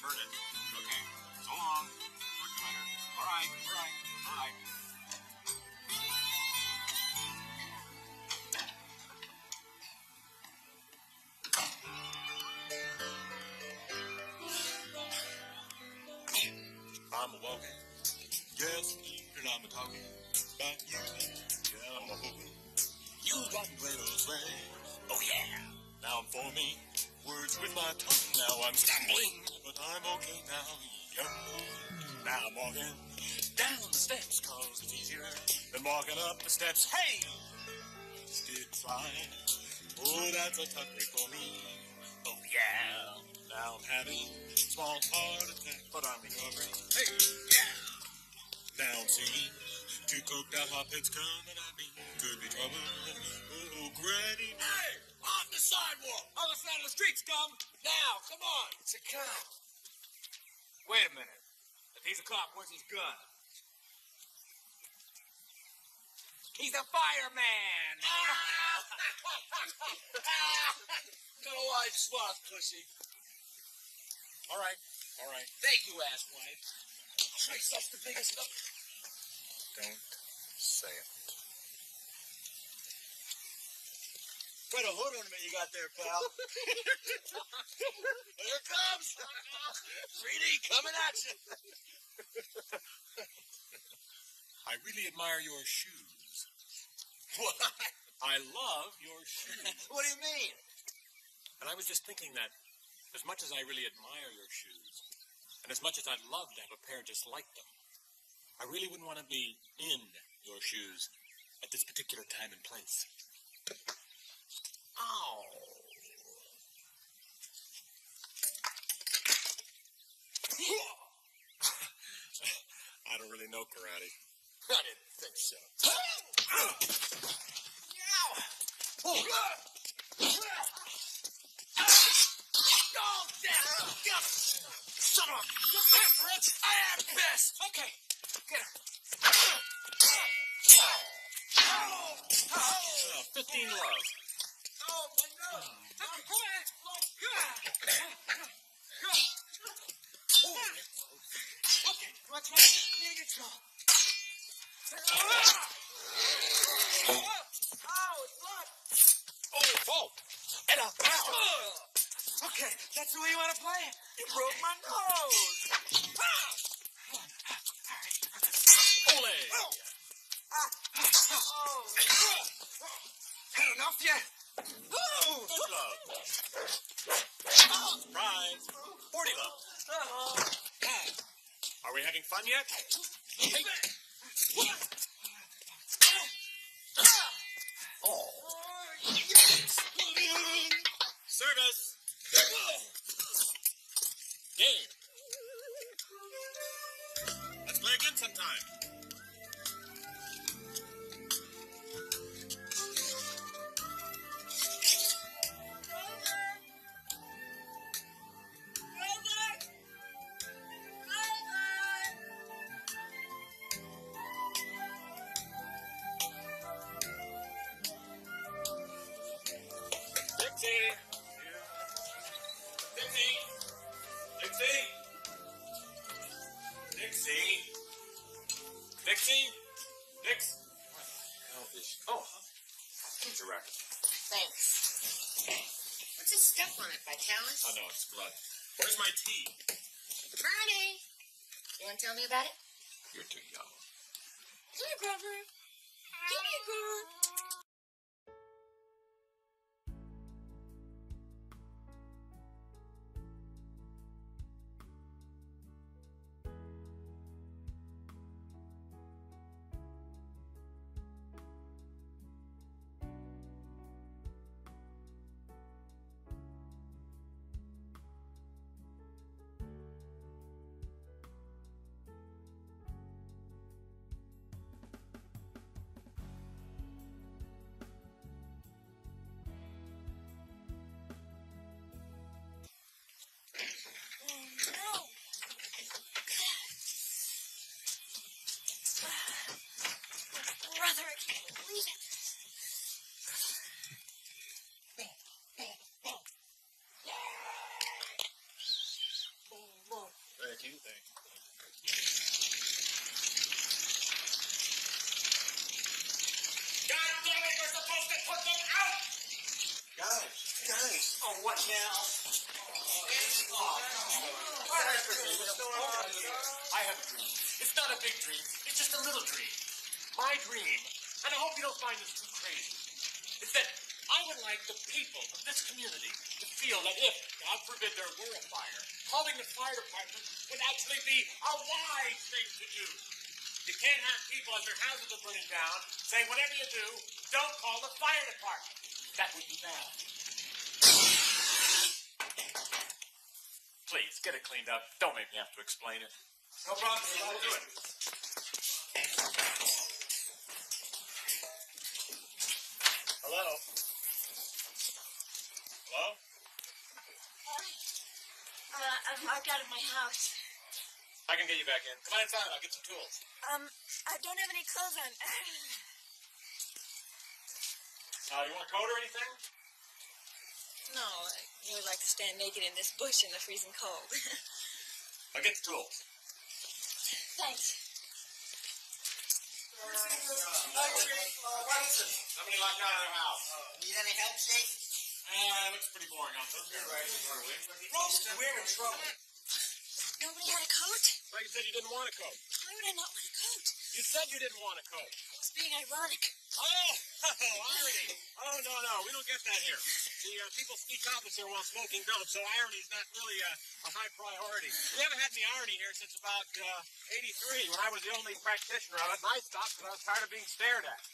turn it. Okay. So long. Talk to you later. All right. All right. All right. I'm a walking, yes, and I'm a talking about you. Yeah, I'm a hoping you got played those ways. Oh yeah, now I'm forming words with my tongue. Now I'm stumbling, but I'm okay now. Yeah, now I'm walking down the steps 'cause it's easier than walking up the steps. Hey, did fly. Oh, that's a tough break for me. Oh yeah, now I'm having small heart attack, but I'm recovering. Hey, yeah. Now I'm singing to coked out hotheads coming at me. Could be trouble. Oh, Granny. Hey, off the sidewalk. Other side of the street, scum. Now, come on. It's a cop. Wait a minute. If he's a cop, where's his gun? He's a fireman. No wide swath, pussy. All right. All right. Thank you, asswipe. Trace, that's the biggest number. Don't say it. Quite a hood ornament you got there, pal. Here it comes. 3D coming at you. I really admire your shoes. What? I love your shoes. What do you mean? And I was just thinking that as much as I really admire your shoes, and as much as I'd love to have a pair just like them, I really wouldn't want to be in your shoes at this particular time and place. Ow. I don't really know karate. I didn't think so. Oh, damn! Shut up! After it! I am pissed! Okay, get her. 15 love. Oh, my nose! Okay, let's go. Let's go. Oh, and a okay, that's the way you want to play it. You broke my nose! Ole! Had enough yet? Good love. Surprise. 40 love. Are we having fun yet? Hey. Oh. Service. Game. Let's play again sometime. Dixie? Dix? What the hell is... Oh, it's a racket. Thanks. What's this stuff on it, Vitalis? Oh, no, it's blood. Where's my tea? Bernie! You want to tell me about it? You're too young. Come here, Grover. Give me a girl. do they? God damn it, we're supposed to put them out! Guys. Oh, what now? I have a dream. It's not a big dream. It's just a little dream. My dream, and I hope you don't find this too crazy, is that I would like the people of this community to feel that if, God forbid, there were a fire, calling the fire department would actually be a wise thing to do. You can't have people as their houses are burning down saying, whatever you do, don't call the fire department. That would be bad. Please, get it cleaned up. Don't make me have to explain it. No problem, sir. I'll do it. Hello? Hello? I'm locked out of my house. I can get you back in. Come on inside. I'll get some tools. I don't have any clothes on. You want a coat or anything? No, I really like to stand naked in this bush in the freezing cold. I'll get the tools. Thanks. What is it? Somebody locked out of their house. Need any help, Chief? It looks pretty boring out there. Roasted, we're in trouble. Nobody had a coat? Like you said, you didn't want a coat. Why would I not want a coat? You said you didn't want a coat. I was being ironic. Oh, irony. Oh, no, we don't get that here. The people speak opposite while smoking dope, so irony's not really a high priority. We haven't had any irony here since about 83, when I was the only practitioner of it, and I stopped because I was tired of being stared at.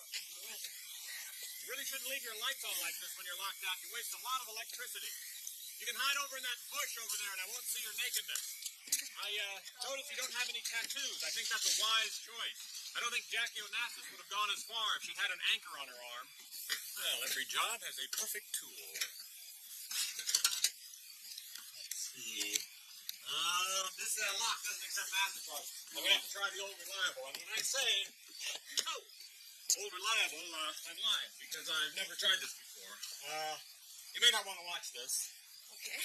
You really shouldn't leave your lights on like this when you're locked out. You waste a lot of electricity. You can hide over in that bush over there, and I won't see your nakedness. I notice you don't have any tattoos. I think that's a wise choice. I don't think Jackie Onassis would have gone as far if she'd had an anchor on her arm. Well, every job has a perfect tool. Let's see. This lock doesn't accept MasterCard. I'm going to have to try the old reliable. And when I say, old reliable, I'm lying, because I've never tried this before. You may not want to watch this. Okay.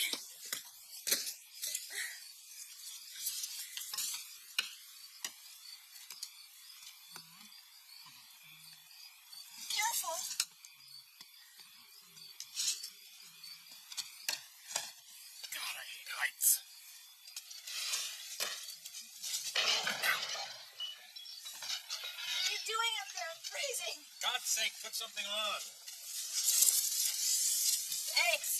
Careful. God, I hate heights. What are you doing up there? I'm freezing. God's sake, put something on. Thanks.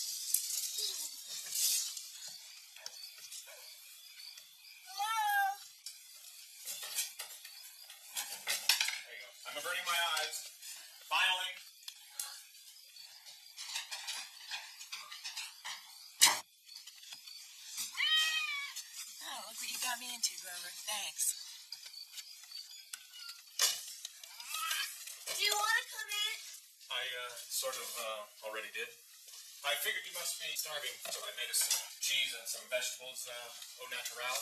Hello? There you go. I'm averting my eyes. Finally. Oh, look what you got me into, Grover. Thanks. Do you want to come in? I sort of already did. I figured you must be starving, so I made us some cheese and some vegetables au natural.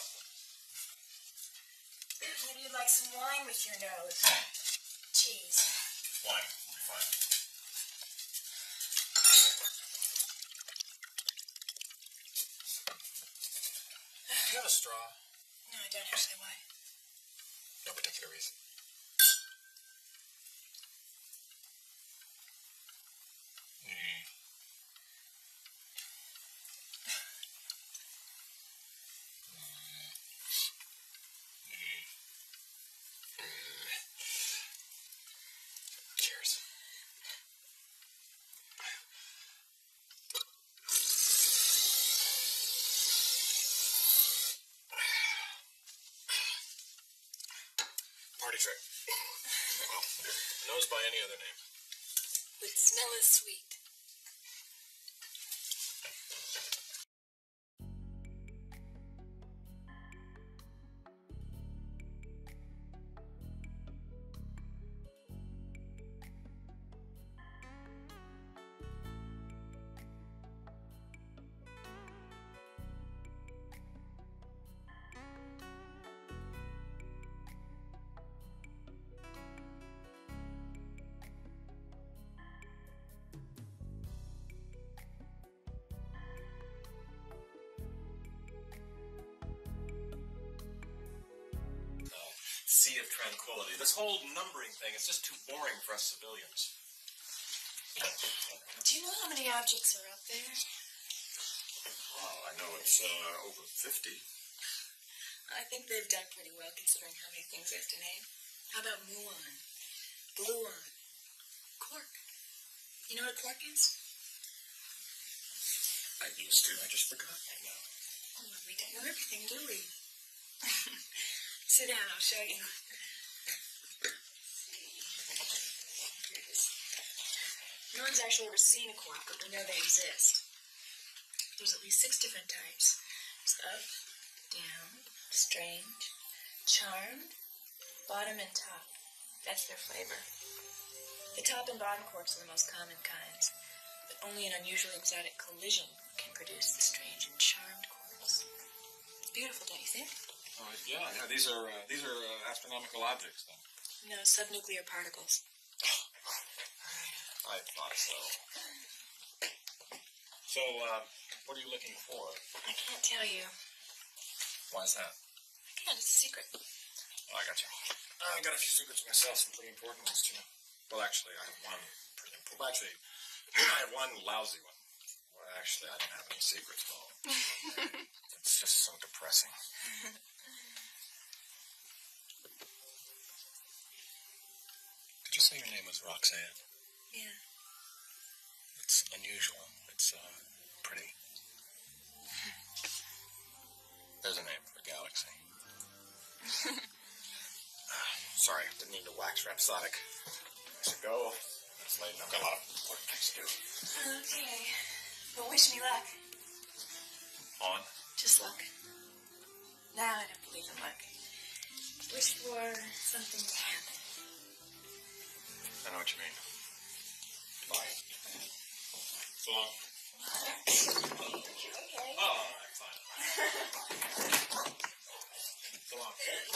Maybe you'd like some wine with your nose. Cheese. Wine. Fine. Do you have a straw? No, I don't actually. Why? No particular reason. Cheers. Party trick. Well, knows by any other name. Would smell as sweet. sea of tranquility. This whole numbering thing is just too boring for us civilians. Do you know how many objects are up there? Well, I know it's over 50. I think they've done pretty well considering how many things they have to name. How about muon, gluon, quark? You know what a quark is? I used to. I just forgot right now. Oh, we don't know everything, do we? Sit down, I'll show you. Here it is. No one's actually ever seen a quark, but we know they exist. There's at least 6 different types. There's up, down, strange, charmed, bottom and top. That's their flavor. The top and bottom quarks are the most common kinds, but only an unusually exotic collision can produce the strange and charmed quarks. It's beautiful, don't you think? Yeah. These are astronomical objects, then. No, subnuclear particles. I thought so. So, what are you looking for? I can't tell you. Why is that? I can't, it's a secret. Oh, I got you. I got a few secrets myself, some pretty important ones, too. Well, actually, I have one pretty important. Well, actually, I have one lousy one. Well, actually, I don't have any secrets, though. It's just so depressing. Did you say your name was Roxanne? Yeah. It's unusual. It's, pretty. There's a name for a galaxy. Sorry, didn't mean to wax rhapsodic. I should go. It's late and I've got a lot of work things to do. Okay. Well, wish me luck. On? Just luck. Now I don't believe in luck. Wish for something to happen. I know what you mean. Bye. So long. Okay. Oh, all right, fine. So long.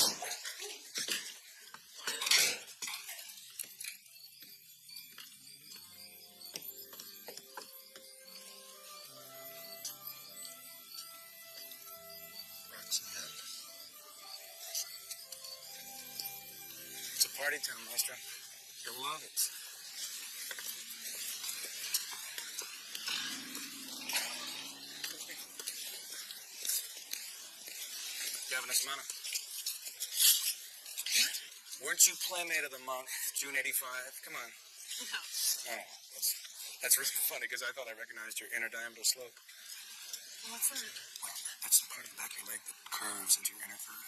It's a party town, Maestro. You'll love it. Gavin Esmana. Weren't you playmate of the monk, June 85? Come on. No. Oh, that's really funny because I thought I recognized your inner diameter slope. What's that? Well, that's the part of the back of your leg that curves into your inner thigh.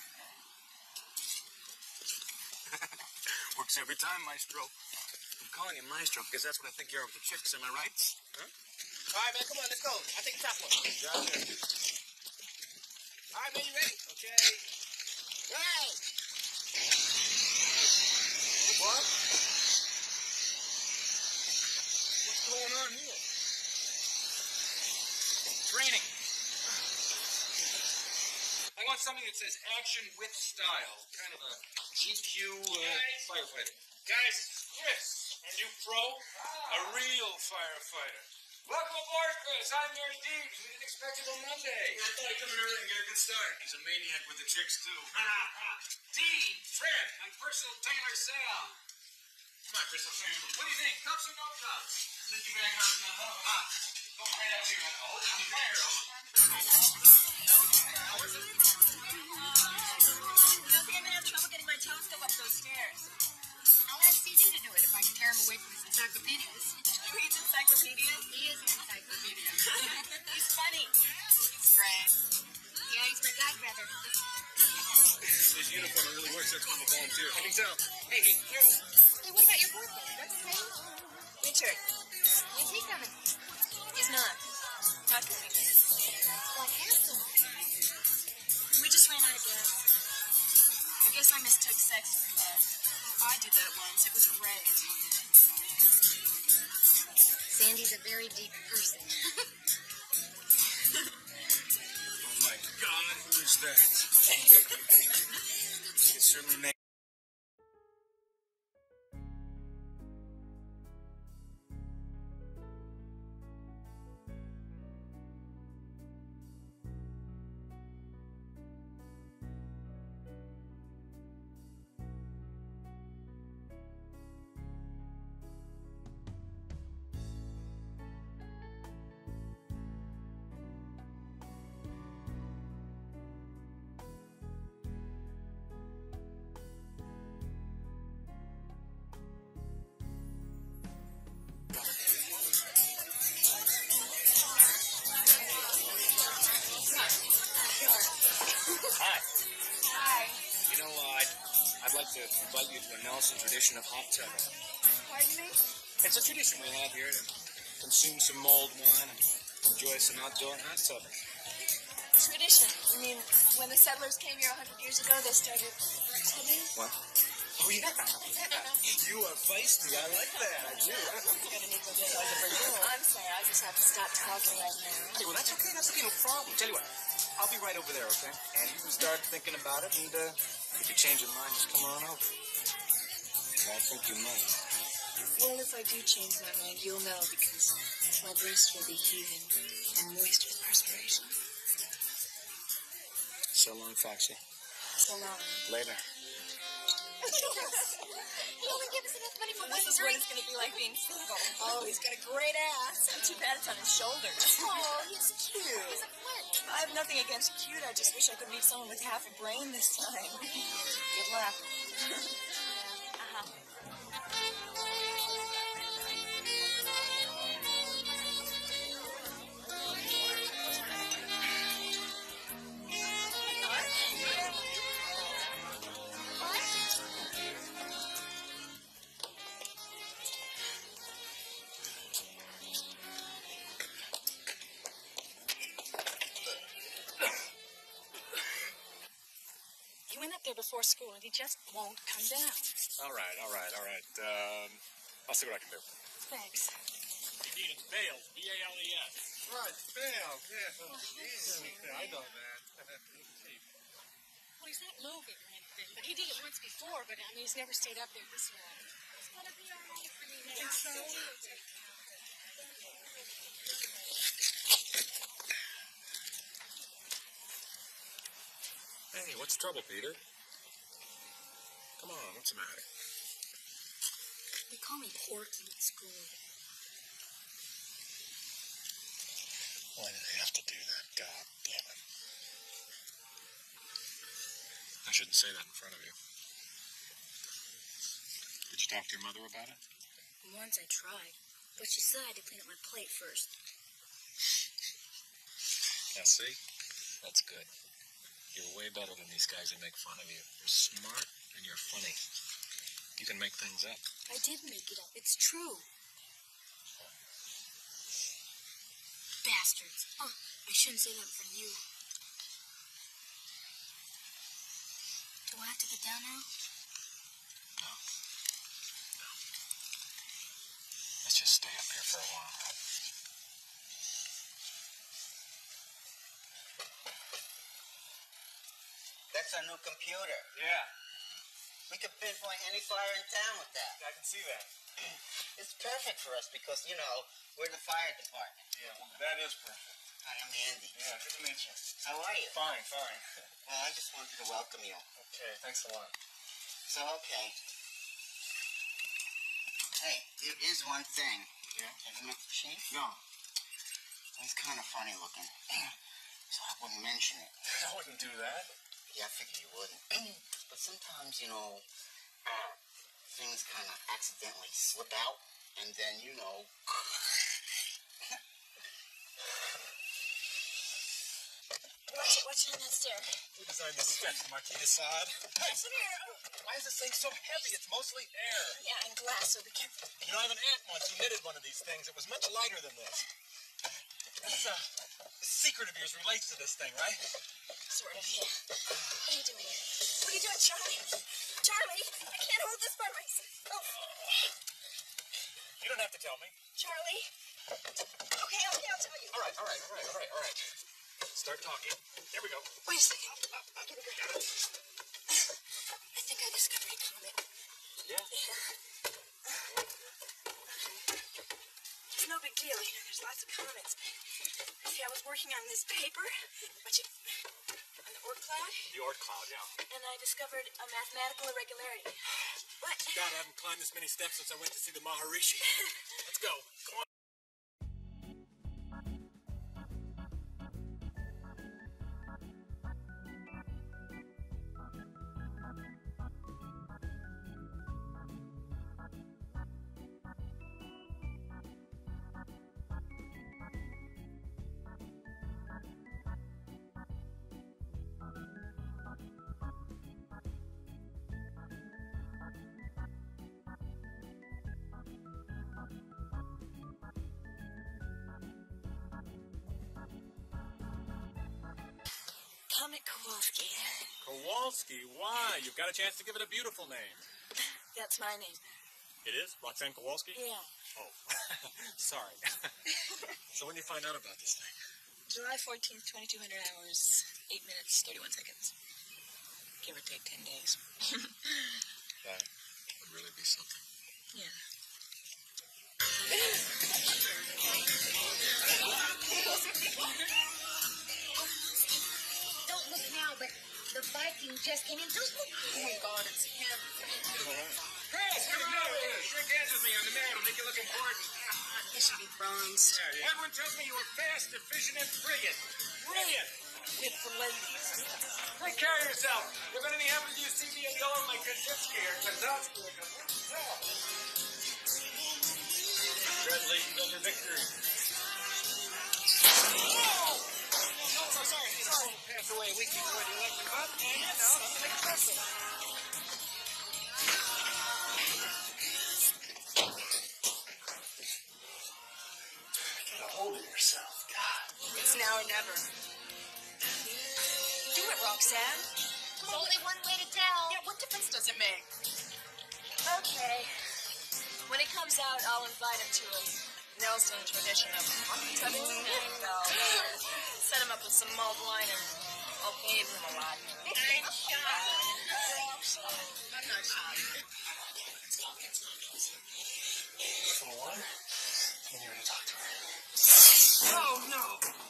Works every time, Maestro. I'm calling you Maestro because that's what I think you are with the chicks. Am I right? Huh? All right, man, come on, let's go. I think top one. Gotcha. All right, man, you ready? Okay. Right. What? What's going on here? Training. I want something that says action with style. Kind of a GQ firefighter. Guys, Chris, our new pro, a real firefighter. Welcome aboard, Chris. I'm Mary Deeds. We didn't expect you till Monday. I thought he'd come in early and get a good start. He's a maniac with the chicks, too. Dean, Fred, my personal Taylor Sale. Come on, Chris, I'll show you. What do you think? Cups or no cups? Think you back on the Go right up here. Oh, I'm fire. Okay, I'm gonna have trouble getting my telescope up those stairs. I'll ask CD to do it if I can tear him away from his encyclopedias. He reads encyclopedias? He is an encyclopedia. He's funny. He's great. Yeah, he's my godbrother. His uniform really works. That's one of the volunteers. I can tell. Hey, here. Hey, what about your boyfriend? That's his name? Richard. When's he coming? He's not. Not coming. What happened? We just ran out of gas. I guess I mistook sex for love. I did that once. It was great. Sandy's a very deep person. Oh, my God. Who's that? It certainly makes... I'd like to invite you to a Nelson tradition of hot tubbing. Pardon me? It's a tradition we have here to consume some mulled wine and enjoy some outdoor hot tubbing. Tradition? You mean when the settlers came here 100 years ago, they started tubbing? What? Oh, yeah. You are feisty. I like that. I do. I'm sorry, I just have to stop talking right now. Hey, well, that's okay. That's okay. No problem. Tell you what, I'll be right over there, okay? And you can start thinking about it, and if you change your mind, just come on over. I think you might. Well, if I do change my mind, you'll know because my breast will be heaving and moist with perspiration. So long, Foxy. So long. Later. He only gave us enough money for one This is what drink. it's going to be like being single. Oh, he's got a great ass. Too bad it's on his shoulders. Oh, he's Cute. He's a flirt. I have nothing against cute. I just wish I could meet someone with half a brain this time. Good luck. He went up there before school, and he just won't come down. All right. I'll see what I can do. Thanks. Indeed, it's Bales. B-A-L-E-S. Right, fail. Yeah, I know that. Well, he's not moving or anything, but he did it once before, but I mean, he's never stayed up there this long. It's gonna be all right for me now. Hey, what's the trouble, Peter? Come on, what's the matter? They call me Porky at school. Why did they have to do that? God damn it. I shouldn't say that in front of you. Did you talk to your mother about it? Once I tried, but she said I had to clean up my plate first. Now, see? That's good. You're way better than these guys who make fun of you. You're smart and you're funny. You can make things up. I did make it up. It's true. Bastards. Oh, I shouldn't say that in front of you. Do I have to get down now? No. Let's just stay up here for a while. That's our new computer. Yeah, We could pinpoint any fire in town with that. I can see that. It's perfect for us because, you know, we're the fire department. Yeah, well, that is perfect. Hi, I'm Andy. Yeah, good to meet you. How are you? Fine, fine. Well, I just wanted to welcome you. Okay, thanks a lot. So, okay. Hey, there is one thing. Yeah? Have you met the chief? No, He's kind of funny looking. So I wouldn't mention it. I wouldn't do that. Yeah, I figured you wouldn't. But sometimes, you know, things kind of accidentally slip out, and then, you know... What's in that stair? We designed this steps, Marquis de Sade. Hey, come here. Why is this thing so heavy? It's mostly air. Yeah, and glass, so be careful. You know, I have an aunt once who knitted one of these things. It was much lighter than this. This secret of yours relates to this thing, right? Sort of, yeah. What are you doing? What are you doing, Charlie? Charlie, I can't hold this by myself. You don't have to tell me. Charlie? Okay, I'll tell you. All right. Start talking. Here we go. Wait a second. Give me your hand. I think I discovered a comet. Yeah? It's no big deal, you know, there's lots of comets. See, I was working on this paper, on the Oort cloud, The Oort cloud, yeah. and I discovered a mathematical irregularity. What? God, I haven't climbed this many steps since I went to see the Maharishi. Let's go. Come on. Kowalski, why? You've got a chance to give it a beautiful name. That's my name. It is? Roxanne Kowalski? Yeah. Oh, sorry. So when do you find out about this thing? July 14th, 2200 hours, 8 minutes, 31 seconds. Give or take 10 days. That would really be something. Yeah. Don't look now, but the Viking just came in. Don't look. Oh my God, it's him. Chris, come on over here. Shake hands with me on the man. It'll make you look important. He should be bronzed. Everyone tells me you were fast, efficient, and brilliant. Brilliant! With the ladies. Take care of yourself. If anything happens to you, see me and yell at my Kaczynski or Kazatsky or Congratulations on your victory. Oh, so sorry. Passed away a week before the election, but, you know, nothing excessive. Get a hold of yourself. God. It's now or never. Do it, Roxanne. There's only one way to tell. Yeah, what difference does it make? Okay. When it comes out, I'll invite him to a Nelson tradition of tubbing and I'll set him up with some mulled wine and I'll bathe him a lot. I'm shy. I'm not shy. Some water? And you're gonna talk to her. Oh, no.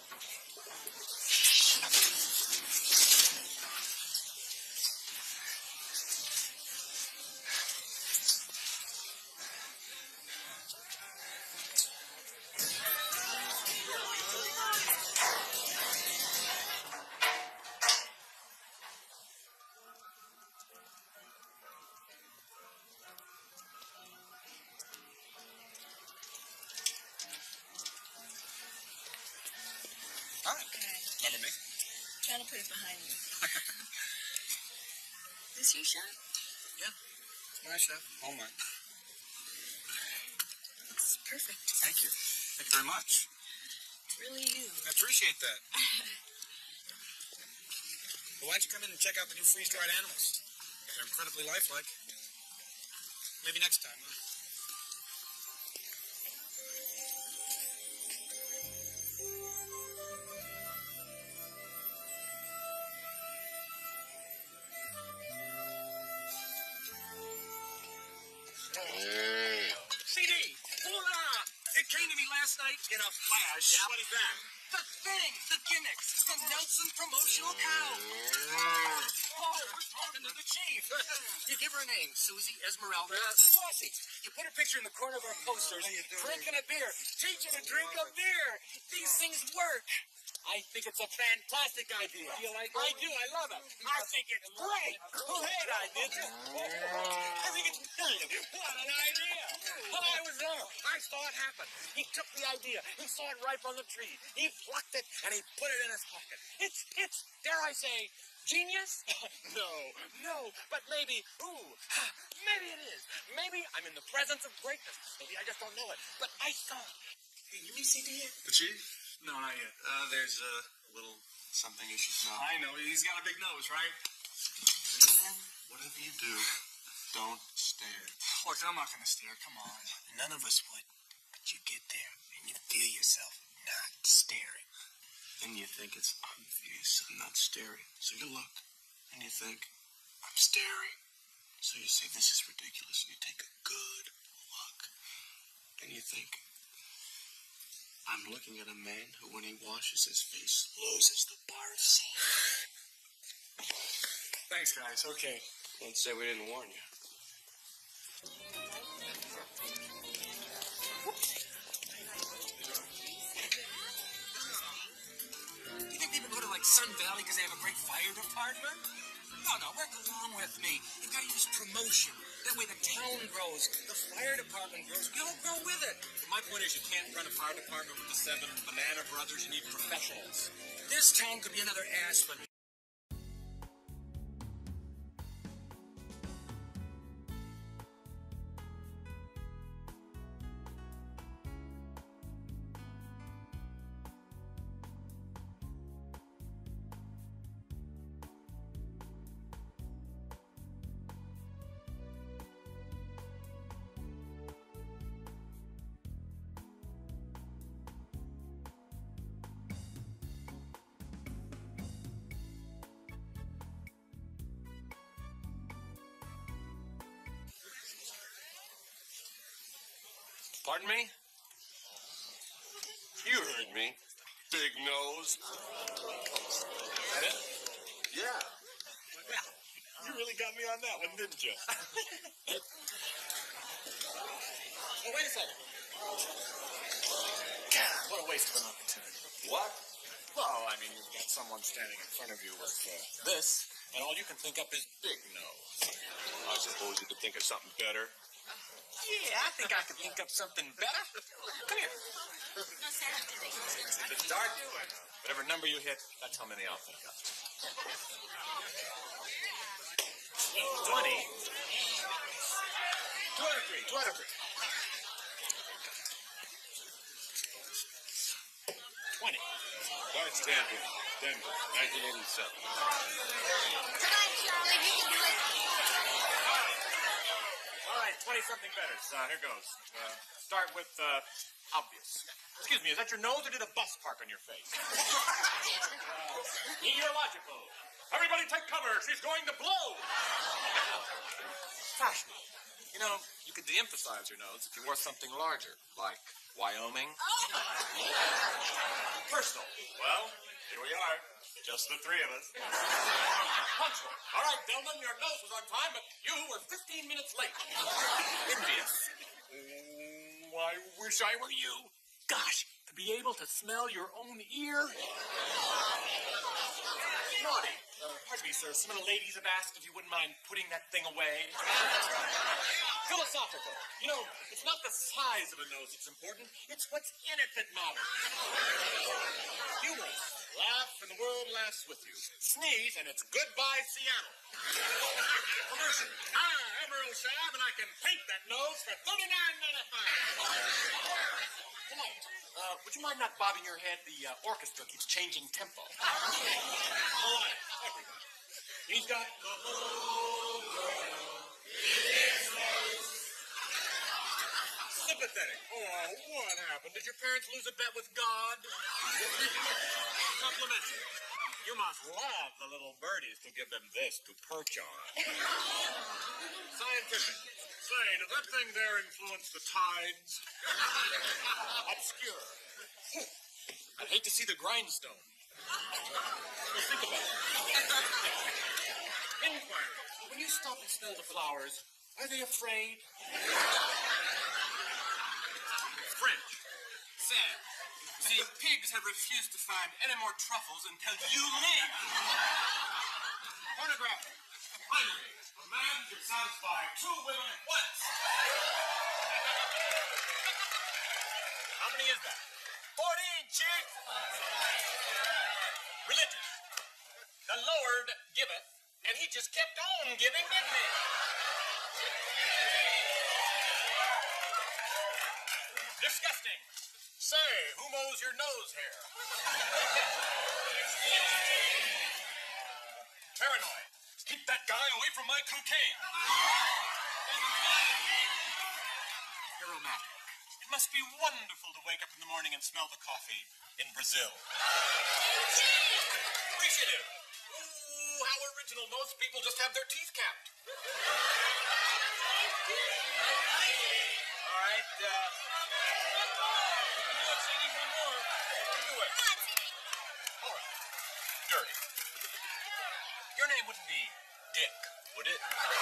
Remember me? Trying to put it behind you. This your shot? Yeah. My chef. All mine. It's perfect. Thank you. Thank you very much. It's really you. I appreciate that. Well, why don't you come in and check out the new freeze-dried animals? They're incredibly lifelike. Maybe next time, huh? CD! Hola! It came to me last night in a flash. Yeah? What is that? The thing! The gimmick! The Nelson promotional cow! Oh, we're talking to the chief. You give her a name, Susie, Esmeralda, Flossie. You put her picture in the corner of our posters, drinking a beer. Teach her to drink a beer. These things work. I think it's a fantastic idea. Do you like it? I do. I love it. I think it's great. Who hate ideas? I think it's brilliant. What an idea. I was there. I saw it happen. He took the idea. He saw it ripe on the tree. He plucked it and he put it in his pocket. It's dare I say, genius? No. But maybe it is. Maybe I'm in the presence of greatness. Maybe I just don't know it. But I saw it. Hey, you CD it? The chief? No, not yet. There's a little something you should know. I know. He's got a big nose, right? Man, whatever you do, don't stare. Look, I'm not going to stare. Come on. None of us would. But you get there, and you feel yourself not staring. And you think it's obvious I'm not staring. So you look, and you think, I'm staring. So you say, this is ridiculous. And you take a good look. And you think, I'm looking at a man who, when he washes his face, loses the bars. Thanks, guys. Okay. Don't say we didn't warn you. Do you think people go to, like, Sun Valley because they have a great fire department? No, work along with me. You've got to use promotion. That way the town grows, the fire department grows, you'll grow with it. My point is you can't run a fire department with the 7 Banana Brothers. You need professionals. This town could be another Aspen. Pardon me? You heard me. Big nose. That it? Yeah. Well, you really got me on that one, didn't you? Oh, wait a second. God, what a waste of an opportunity. What? Well, I mean, you've got someone standing in front of you with this, and all you can think up is big nose. I suppose you could think of something better. Yeah, I think I could think up something better. Come here. It's dark. Whatever number you hit, that's how many I'll think of. 20. 203. 20. Bart Stanton, Denver, 1987. Come on, Charlie, you can do it. All right, 20-something better. So here goes. Start with obvious. Excuse me, is that your nose or did a bus park on your face? Meteorological. Everybody take cover. She's going to blow. Fashionable. You know, you could de-emphasize your nose if you wore something larger, like Wyoming. Personal. Well, here we are. Just the three of us. Punctual. All right, Delman, your nose was on time, but you were 15 minutes late. Envious. Oh, I wish I were you. Gosh, to be able to smell your own ear. Naughty. Pardon me, sir. Some of the ladies have asked if you wouldn't mind putting that thing away. Philosophical. You know, it's not the size of a nose that's important. It's what's in it that matters. Humorous. Laugh and the world laughs with you. Sneeze and it's goodbye Seattle. Commercial. Hi, Emerald Shab, and I can paint that nose for $39.95. Polite. Would you mind not bobbing your head? The orchestra keeps changing tempo. Polite. Everybody. He's got the whole world in his nose. Sympathetic. Oh, what happened? Did your parents lose a bet with God? Complimentary. You must love the little birdies to give them this to perch on. Scientific. Say, does that thing there influence the tides? Obscure. I'd hate to see the grindstone. Well, think about it. Inquiry. When you stop and smell the flowers, are they afraid? French. Sam, see, pigs have refused to find any more truffles until you leave. Pornographic. Finally, a man can satisfy two women at once. How many is that? 14, chick. Religious. The Lord giveth, and he just kept on giving, didn't he? Disgusting. Say, who mows your nose hair? Paranoid. Keep that guy away from my cocaine. You're romantic. It must be wonderful to wake up in the morning and smell the coffee in Brazil. Appreciative. Ooh, how original. Most people just have their teeth capped. All right, let's see one more. Do it. All right. Dirty. Your name wouldn't be Dick, would it?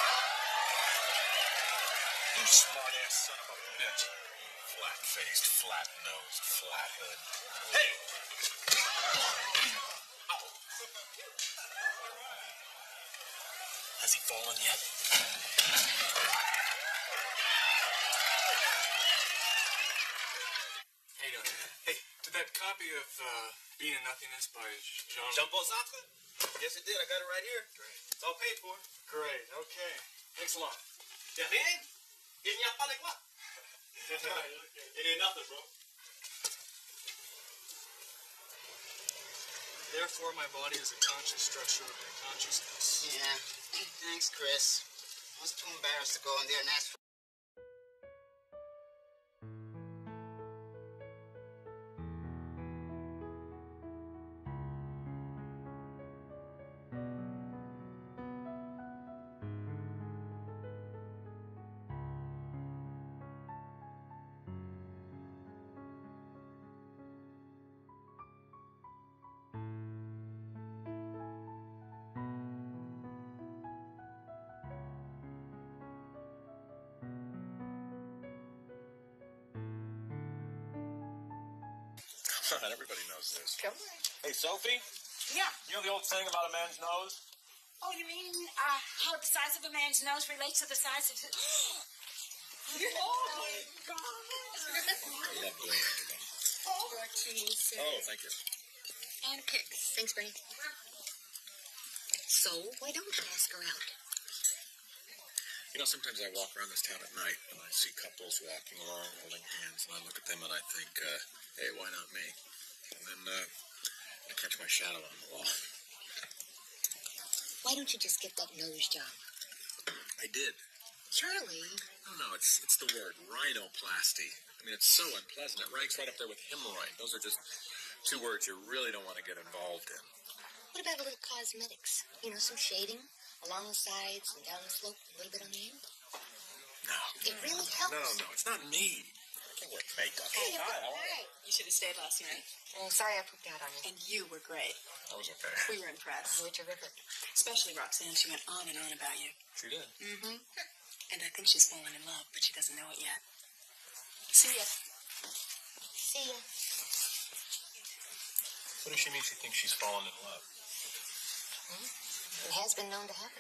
You smart-ass son of a bitch. Flat-faced, flat-nosed, flat-hood. Hey! Ow. Has he fallen yet? Hey, hey, did that copy of Being Nothingness by Jean... Jumbo Sartre? Yes, it did. I got it right here. Great. It's all paid for. Great, okay. Thanks a lot. De rien? Il n'y a pas de quoi. It ain't nothing, bro. Therefore, my body is a conscious structure of my consciousness. Yeah. Thanks, Chris. I was too embarrassed to go in there and ask for Everybody knows this. Come on. Hey, Sophie, Yeah. you know the old saying about a man's nose? Oh, you mean how the size of a man's nose relates to the size of his... Oh, my God. I love doing it to them. Oh, thank you. And kicks. Thanks, Bernie. So, why don't you ask her out? You know, sometimes I walk around this town at night and I see couples walking along holding hands, and I look at them and I think, hey, why not me? And then I catch my shadow on the wall. Why don't you just get that nose job? I did. Charlie. No, it's the word, rhinoplasty. I mean, it's so unpleasant. It ranks right up there with hemorrhoid. Those are just two words you really don't want to get involved in. What about a little cosmetics? You know, some shading along the sides and down the slope, a little bit on the end. No. It really helps. No, it's not me. I can wear makeup. Hey, Hi, how are you? You should have stayed last night. Oh, sorry I pooped out on you. And you were great. I was okay. We were impressed. You were terrific. Especially Roxanne. She went on and on about you. She did. Mm-hmm. And I think she's fallen in love, but she doesn't know it yet. See ya. See ya. What does she mean she thinks she's fallen in love? It has been known to happen.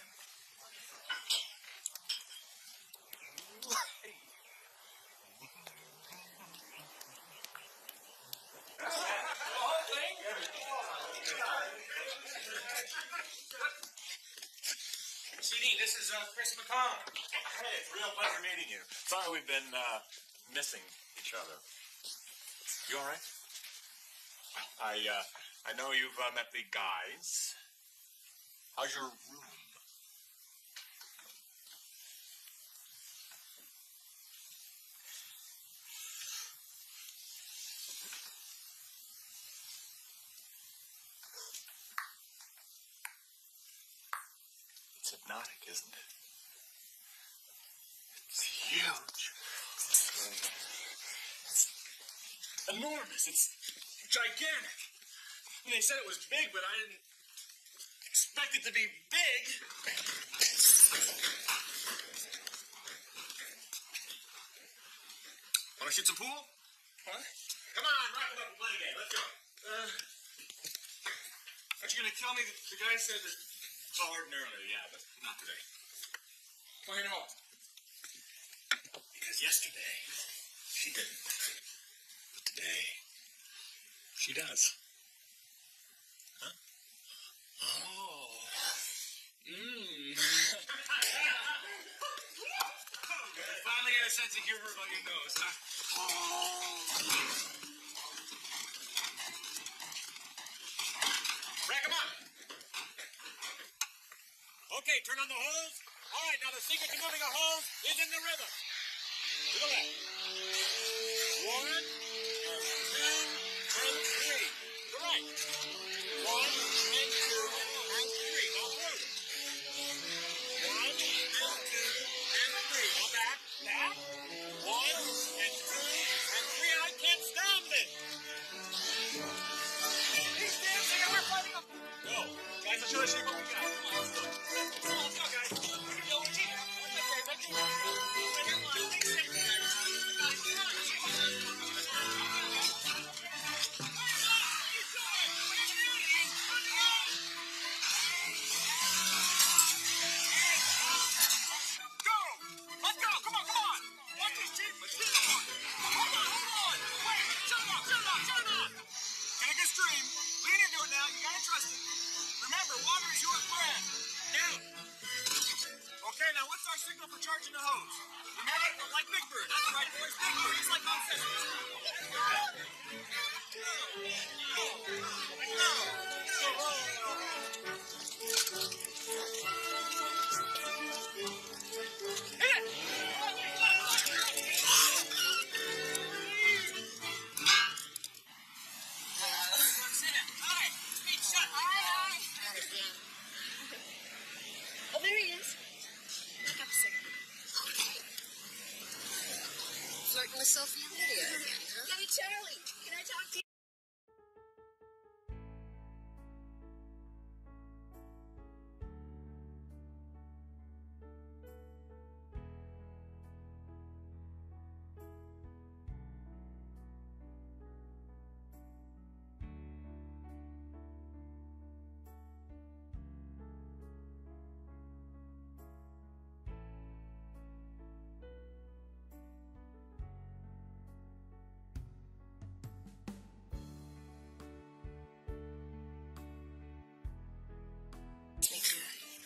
CD, this is Chris McConnell. Hey, it's a real pleasure meeting you. Sorry we've been missing each other. You all right? I know you've met the guys. How's your room? It's hypnotic, isn't it? It's huge. It's enormous. It's gigantic. And they said it was big, but I didn't expect it to be big. Want to shoot some pool? Huh? Come on, wrap it up and play a game. Let's go. Aren't you going to tell me that the guy said that... Oh, ordinarily, yeah, but not today. Why not? Because yesterday, she didn't. But today, she does. Huh? Oh. Finally got a sense of humor about your nose, huh? Rack 'em up. Okay, turn on the hose. All right, now the secret to moving a hose is in the rhythm. To the left. 1, 2, and 3. To the right. 1, and 2, and 3. Now through. 1, and 2, and 3. Now back. Back. 1, and 2, and 3. I can't stand it. He's dancing and we're fighting him. Go. Guys, show us what we got. Come on, let's go. Let's go, guys. Yo, we're here. Okay, now what's our signal for charging the hose? Remember, like Big Bird. That's right, boys. Big Bird. He's like on Sesame Oh, there he is. Look up a second. Flirting with Sophie and Lydia again, huh? Hey, Charlie, can I talk to you?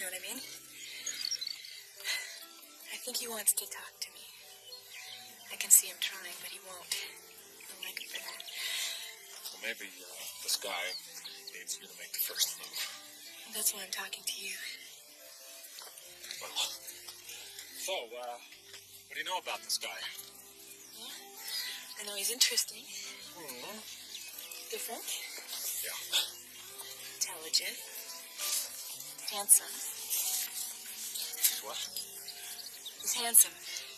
Know what I mean? I think he wants to talk to me. I can see him trying, but he won't. I don't like him for that. Well, maybe this guy needs you to make the first move. That's why I'm talking to you. Well, so, what do you know about this guy? Yeah. I know he's interesting. Mm-hmm. Different. Yeah. Intelligent. Handsome. He's what? He's handsome.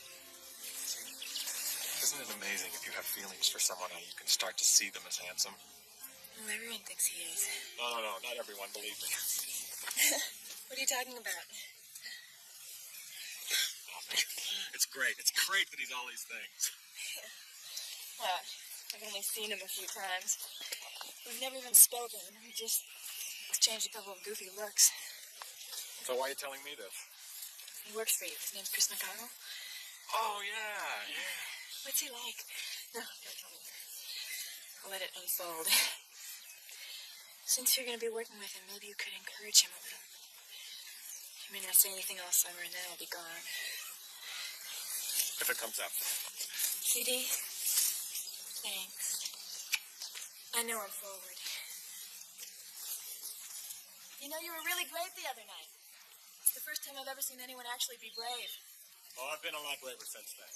Isn't it amazing if you have feelings for someone how you can start to see them as handsome? Well, everyone thinks he is. No, not everyone, believe me. What are you talking about? It's great. It's great that he's all these things. Well, I've only seen him a few times. We've never even spoken. We just exchanged a couple of goofy looks. So why are you telling me this? He works for you. His name's Chris McConnell. Oh, yeah. What's he like? No, don't tell me. I'll let it unfold. Since you're going to be working with him, maybe you could encourage him a little. He may not say anything all summer, and then I'll be gone. If it comes up. CD, thanks. I know I'm forward. You know, you were really great the other night. It's the first time I've ever seen anyone actually be brave. Oh, I've been a lot braver since then.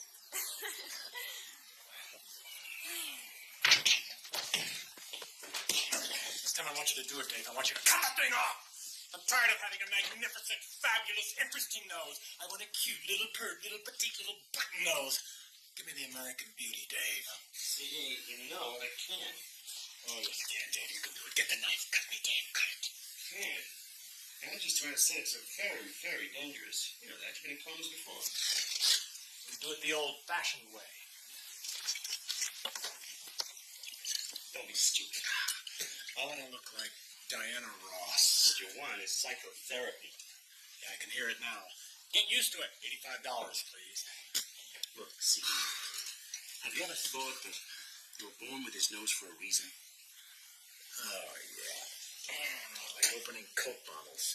This time I want you to do it, Dave. I want you to cut the thing off. I'm tired of having a magnificent, fabulous, interesting nose. I want a cute, little pert, little petite, little button nose. Give me the American Beauty, Dave. See, you know I can't. Oh, yes, you can, Dave. You can do it. Get the knife. Cut me, Dave. Cut it. Man, I'm just trying to say it's very, very dangerous. You know that. You've been in comas before. You do it the old-fashioned way. Don't be stupid. I want to look like Diana Ross. What you want is psychotherapy. Yeah, I can hear it now. Get used to it. $85, please. Look, see, have you ever thought that you were born with his nose for a reason? Oh, yeah. Like opening Coke bottles.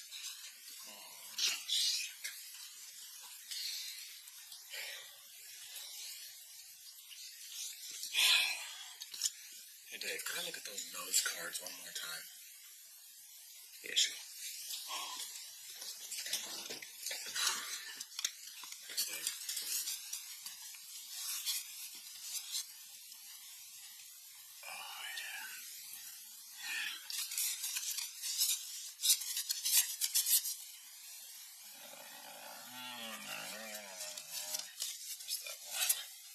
Hey, Dave, can I look at those nose cards one more time? Yeah, sure. Thanks, Dave. Oh, yeah. There's that one.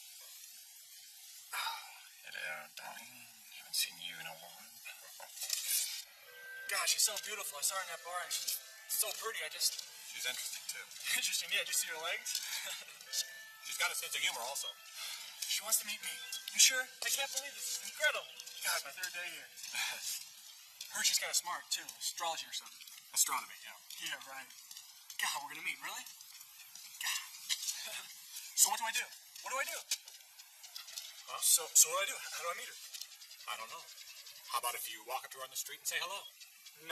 Hey there, darling. Haven't seen you in a while. Gosh, she's so beautiful. I saw her in that bar, and she's so pretty. She's interesting, too. Interesting, yeah. Did you see her legs? She's got a sense of humor, also. She wants to meet me. You sure? I can't believe this. It's incredible. God, it's my third day here. Heard she's kind of smart, too. Astrology or something. Astronomy, yeah. Yeah, right. God, we're gonna meet, really? God. So what do I do? What do I do? Huh? So what do I do? How do I meet her? I don't know. How about if you walk up to her on the street and say hello? Nah.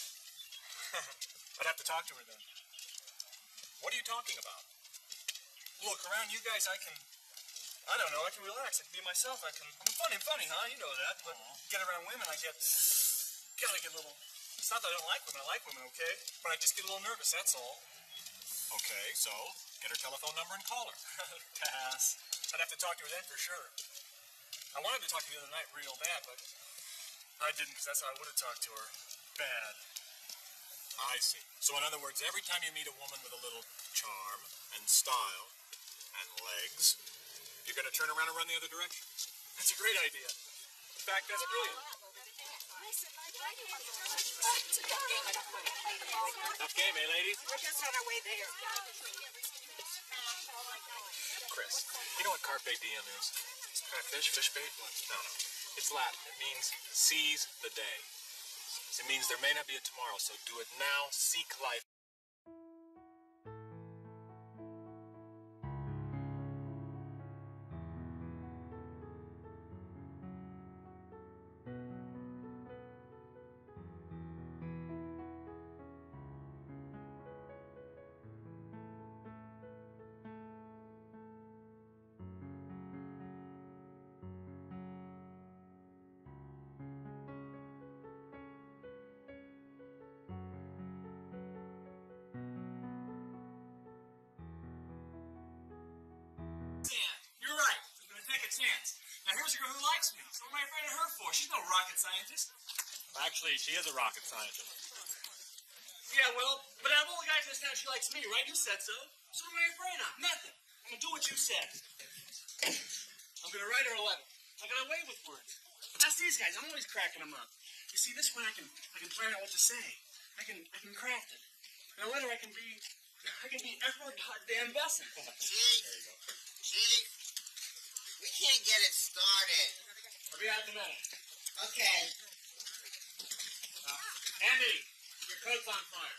I'd have to talk to her then. What are you talking about? Look, around you guys, I can relax. I can be myself. I'm funny, huh? You know that. But get around women, gotta get a little. It's not that I don't like women. I like women, okay? But I just get a little nervous, that's all. Okay, so get her telephone number and call her. Pass. I'd have to talk to her then for sure. I wanted to talk to you the other night real bad, but I didn't, because that's how I would have talked to her. Bad. I see. So in other words, every time you meet a woman with a little charm and style and legs, you're going to turn around and run the other direction. That's a great idea. In fact, that's brilliant. Tough game, eh, ladies? We're just on our way there. Chris, you know what carpe diem is? Fish bait? No. It's Latin. It means seize the day. It means there may not be a tomorrow, so do it now. Seek life. What am I afraid of her for? She's no rocket scientist. Actually, she is a rocket scientist. Yeah, well, but out of all the guys in this town, she likes me, right? You said so. So what am I afraid of? Nothing. I'm gonna do what you said. I'm gonna write her a letter. I got away with words. That's these guys. I'm always cracking them up. You see, this way I can plan out what to say. I can craft it. In a letter, I can be Edward goddamn Besson. Chief, we can't get it started. I'll be out in a minute. Okay. Andy, your coat's on fire.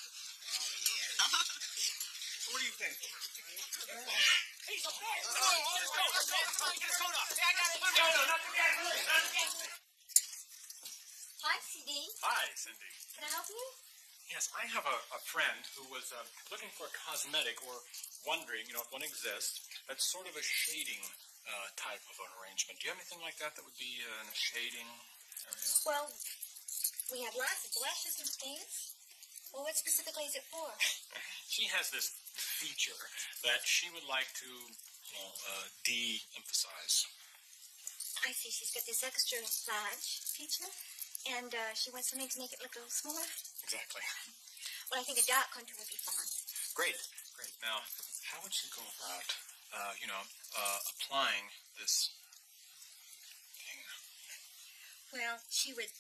What do you think? He's up there. Let's go. Get his coat off. Yeah, I got it. No, not the gas. Hi, CD. Hi, Cindy. Can I help you? Yes, I have a friend who was looking for a cosmetic or wondering, if one exists, that's sort of a shading type of an arrangement. Do you have anything like that would be in a shading area? Well, we have lots of blushes and things. Well, what specifically is it for? She has this feature that she would like to, de-emphasize. I see she's got this extra large feature, and she wants something to make it look a little smaller. Exactly. Well, I think a dark contour would be fine. Great. Now, how would she go about, applying this thing? Well, she would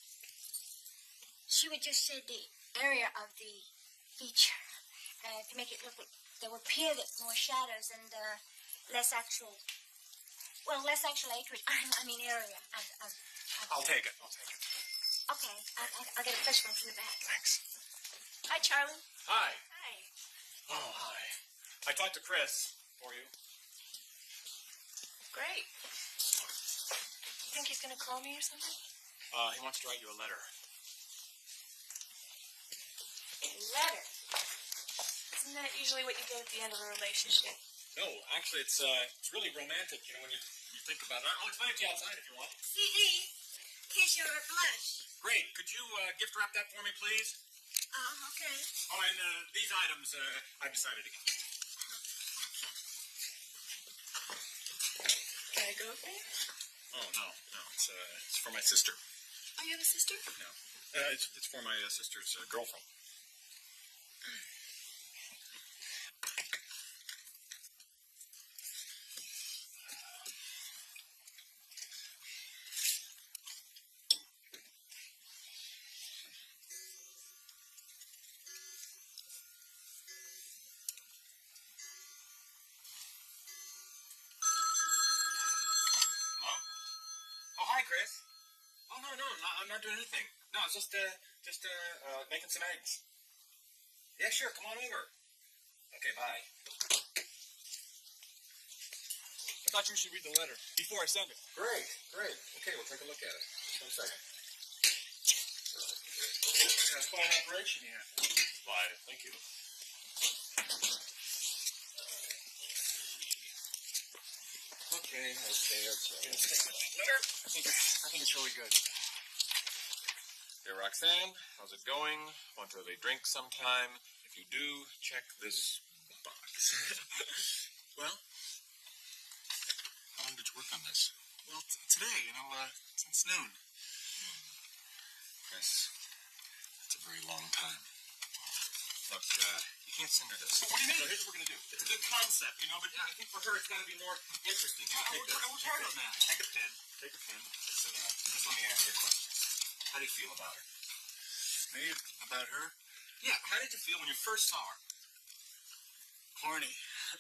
just shade the area of the feature to make it look like there would appear that more shadows and less actual acreage. I mean area. I'll take it. Okay, I'll get a fresh one from the back. Thanks. Hi, Charlie. Hi. Hi. Oh, hi. I talked to Chris for you. Great. You think he's going to call me or something? He wants to write you a letter. A letter? Isn't that usually what you get at the end of a relationship? No, actually, it's really romantic, when you think about it. I'll explain it to you outside if you want. CD, here's your blush. Great. Could you gift wrap that for me, please? Okay. Oh, and these items, I've decided to keep. Can I go there? Oh, no. It's for my sister. Oh, you have a sister? No. It's for my sister's girlfriend. Chris? Oh, no, I'm not doing anything. No, it's just making some eggs. Yeah, sure, come on over. Okay, bye. I thought you should read the letter before I send it. Great. Okay, we'll take a look at it. 1 second. That's quite an operation, yeah. Why, thank you. Okay. Letter. I think it's really good. Dear Roxanne, how's it going? Want to have a drink sometime? If you do, check this box. Well, how long did you work on this? Well, today, since noon. Chris, that's a very long time. Look, you can't send her this. What do you mean? So here's what we're going to do. It's a good concept, but I think for her it's got to be more interesting. We're tired of that. Take a pen. Just let me ask you a question. How do you feel about her? Me? About her? Yeah, how did you feel when you first saw her? Horny.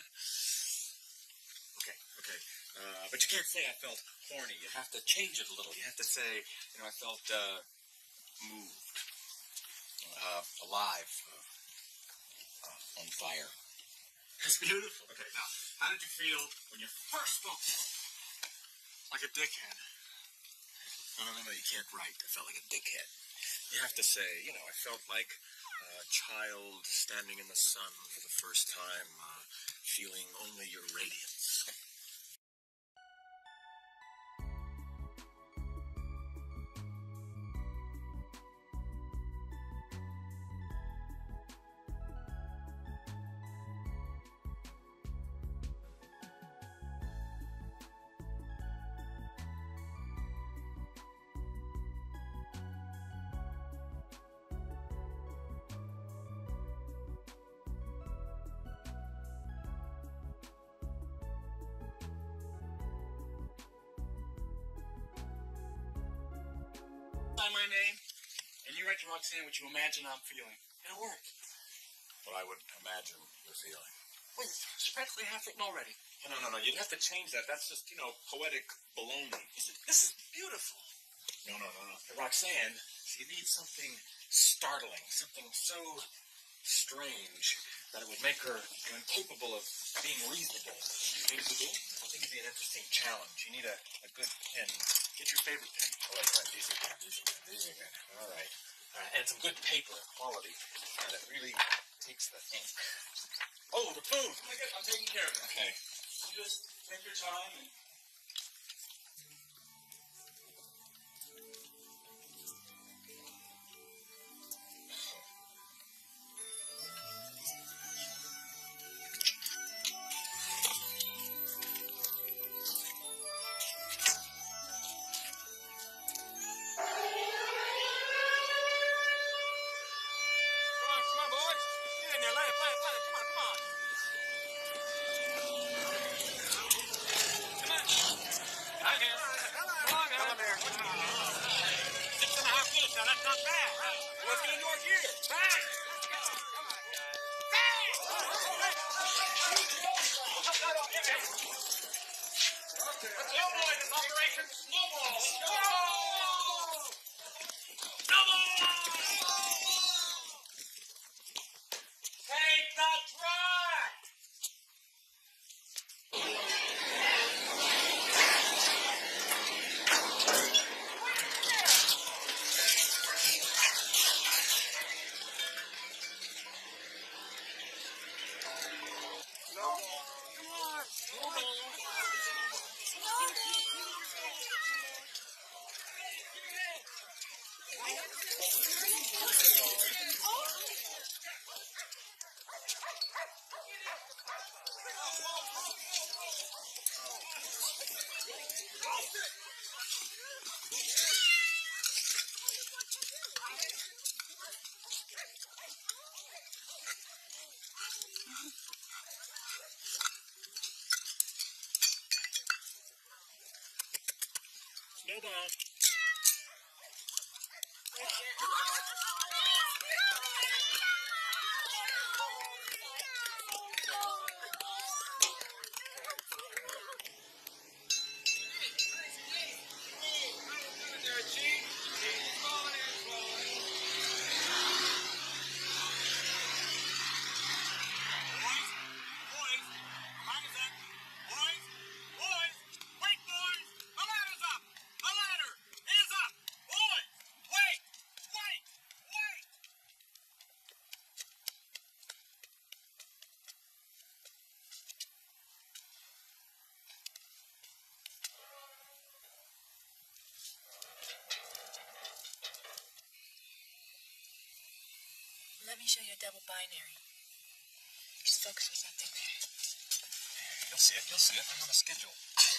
Okay. But you can't say I felt horny. You have to change it a little. You have to say, I felt moved, alive, on fire. That's beautiful. Okay, now, how did you feel when you first spoke to her? Like a dickhead. No, you can't write. I felt like a dickhead. You have to say, I felt like a child standing in the sun for the first time, feeling only your radiance. sign my name, and you write to Roxanne what you imagine I'm feeling. It'll work. What I would imagine you're feeling. Well, it's practically half-written already. No. You'd have to change that. That's just, poetic baloney. This is beautiful. No. Roxanne, she needs something startling, something so strange that it would make her incapable of being reasonable. Reasonable? I think it'd be an interesting challenge. You need a good pen. Get your favorite pen. I like that. These are good. All right. And some good paper quality that really takes the ink. Oh, the food. I'm taking care of it. Okay. You just take your time and... Snowball. Let me show you a double binary. Just focus with something there. You'll see it. I'm on a schedule.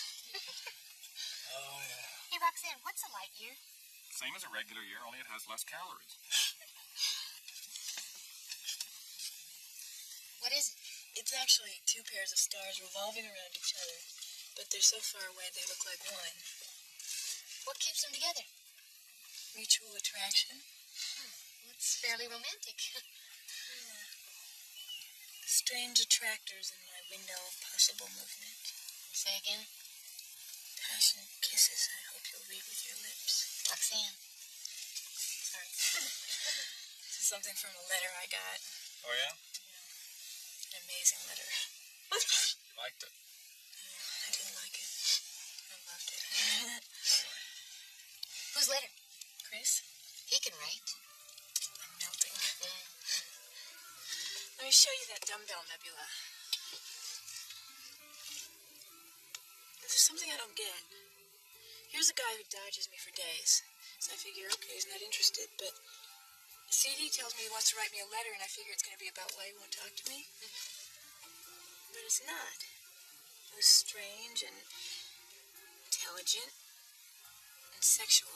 Oh, yeah. Hey, Roxanne, what's a light year? Same as a regular year, only it has less calories. What is it? It's actually two pairs of stars revolving around each other, but they're so far away they look like one. What keeps them together? Mutual attraction. It's fairly romantic. Yeah. Strange attractors in my window of possible movement. Say again? Passionate kisses I hope you'll read with your lips. Roxanne. Sorry. This is something from a letter I got. Oh, yeah? An amazing letter. You liked it. I didn't like it. I loved it. Whose letter? Chris, He can write. I'm melting. Let me show you that dumbbell nebula. There's something I don't get. Here's a guy who dodges me for days. So I figure, okay, he's not interested. But CD tells me he wants to write me a letter, and I figure it's going to be about why he won't talk to me. But it's not. It was strange and intelligent and sexual.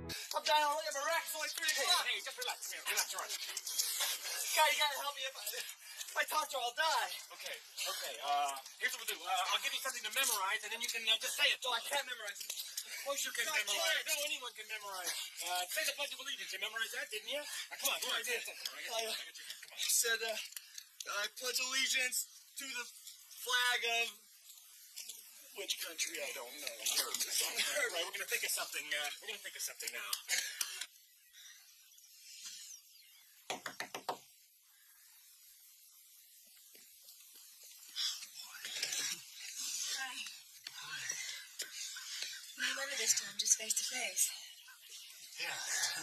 I'm dying already. I'm a wreck. It's only 3 o'clock. Hey, just relax. Here, relax. All right. Guy, you gotta help me. If I talk to her, I'll die. Okay. Here's what we'll do. I'll give you something to memorize, and then you can just say it. No, I can't memorize it. Of course you can No, I memorize. can't. No, anyone can memorize. Say the Pledge of Allegiance. You memorized that, didn't you? Come on. I did. I said, I pledge allegiance to the flag of which country? I don't know. All right, we're gonna think of something. Now. Hi. No weather this time, just face to face. Yeah.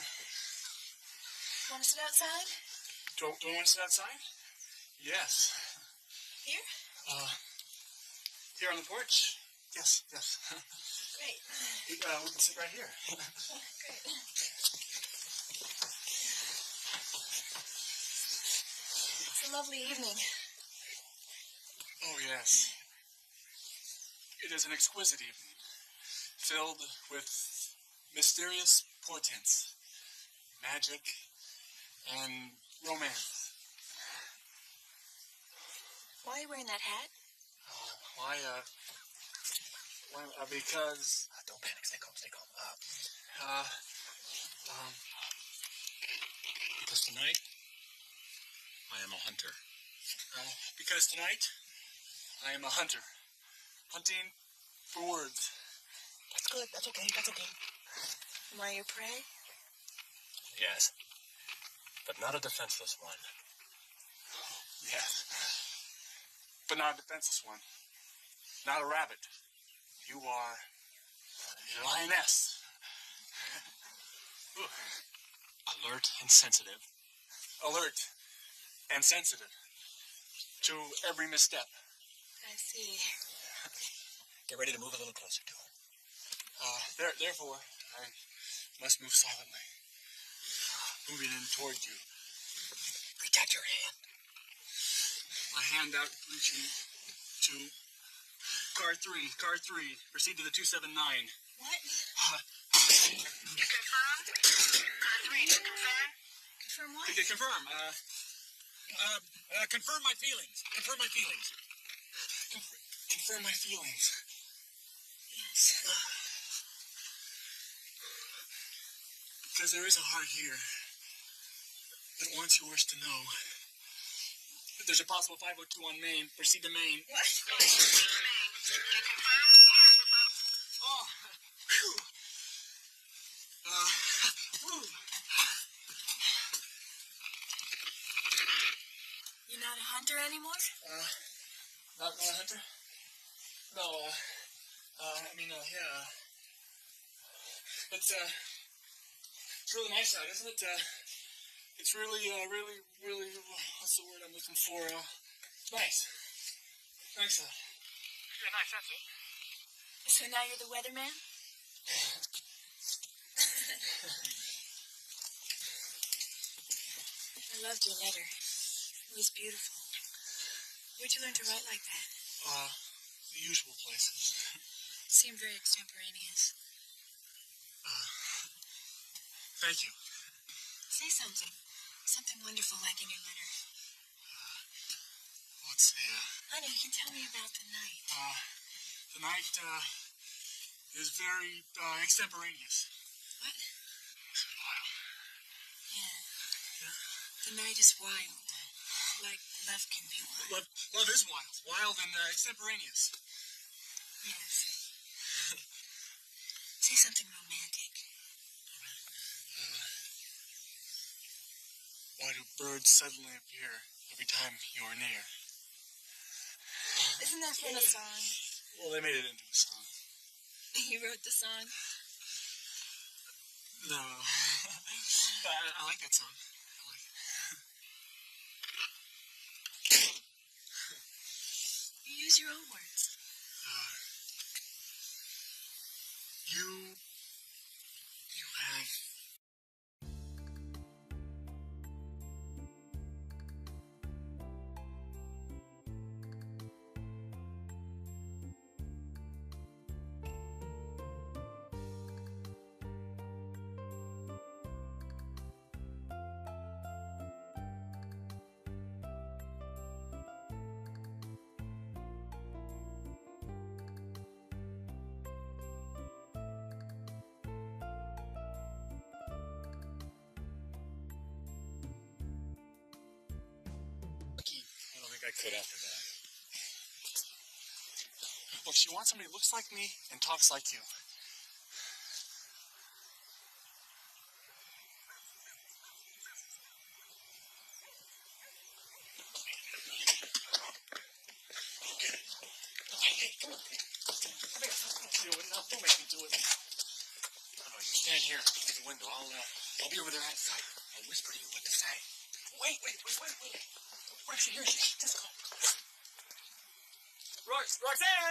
Want to sit outside? Do you want to sit outside? Yes. Here? Here on the porch? Yes. Great. We can sit right here. Great. It's a lovely evening. Oh, yes. It is an exquisite evening, filled with mysterious portents, magic, and romance. Why are you wearing that hat? Because... Don't panic. Stay calm. Because tonight, I am a hunter. Because tonight, I am a hunter. Hunting for words. That's good. That's okay. Am I your prey? Yes. But not a defenseless one. Yes. But not a defenseless one. Not a rabbit. You are a lioness. Alert and sensitive. Alert and sensitive to every misstep. I see. Get ready to move a little closer to her. Therefore, I must move silently. Moving in toward you. Reach out your hand. My hand out reaching to car 3. Proceed to the 279. What? To confirm? Car 3, to confirm? Confirm what? Confirm. Confirm my feelings. Confirm my feelings. Yes. Because there is a heart here that wants yours to know. There's a possible 502 on Main. Proceed to Main. What? To confirm? Oh. Whew. You're not a hunter anymore? Not a hunter? No, yeah. It's really nice out, isn't it? It's really, what's the word I'm looking for? Nice. Nice out. Yeah, nice, that's it. So now you're the weatherman? I loved your letter. It was beautiful. Where'd you learn to write like that? The usual places. It seemed very extemporaneous. Thank you. Say something. Something wonderful like in your letter. Let's see, Honey, you can tell me about the night. the night, is very, extemporaneous. What? Yeah. The night is wild. Like love can be wild. Love is wild. Wild and, extemporaneous. Yes. Say something romantic. Why do birds suddenly appear every time you are near? Isn't that from a song? Well, they made it into a song. You wrote the song? No. I like that song. You use your own words. You have... I could after that. Look, she wants somebody who looks like me and talks like you. Hey, come on. Come here. Do it. No, don't make me do it. No, you stand here at the window. I'll be over there outside. I'll whisper to you what to say. Wait. What if she hears you? Just go. Roxanne!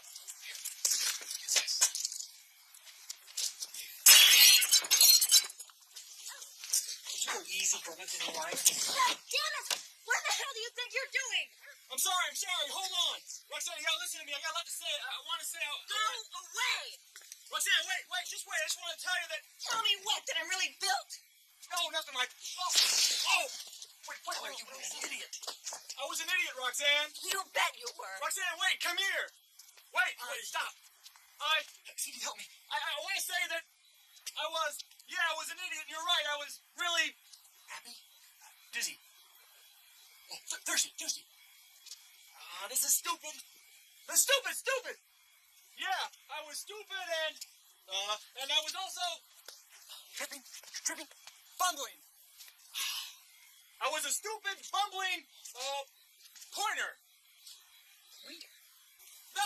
Did you go easy for once in your life? God damn it! What the hell do you think you're doing? I'm sorry. Hold on. Roxanne, you gotta listen to me. I got a lot to say. I want to say... Go away! Roxanne, wait. Just wait. I just want to tell you that... Tell me what? That I'm really built? No, nothing like... Oh! Wait, you were an idiot. I was an idiot, Roxanne. You bet you were. Roxanne, wait, come here. Wait, stop. CD, help me. I want to say that I was an idiot. You're right. I was really... Happy? Dizzy. Oh, thirsty. This is stupid. This is stupid. Yeah, I was stupid and I was also... Tripping, bumbling. I was a stupid, bumbling, pointer. Pointer? No,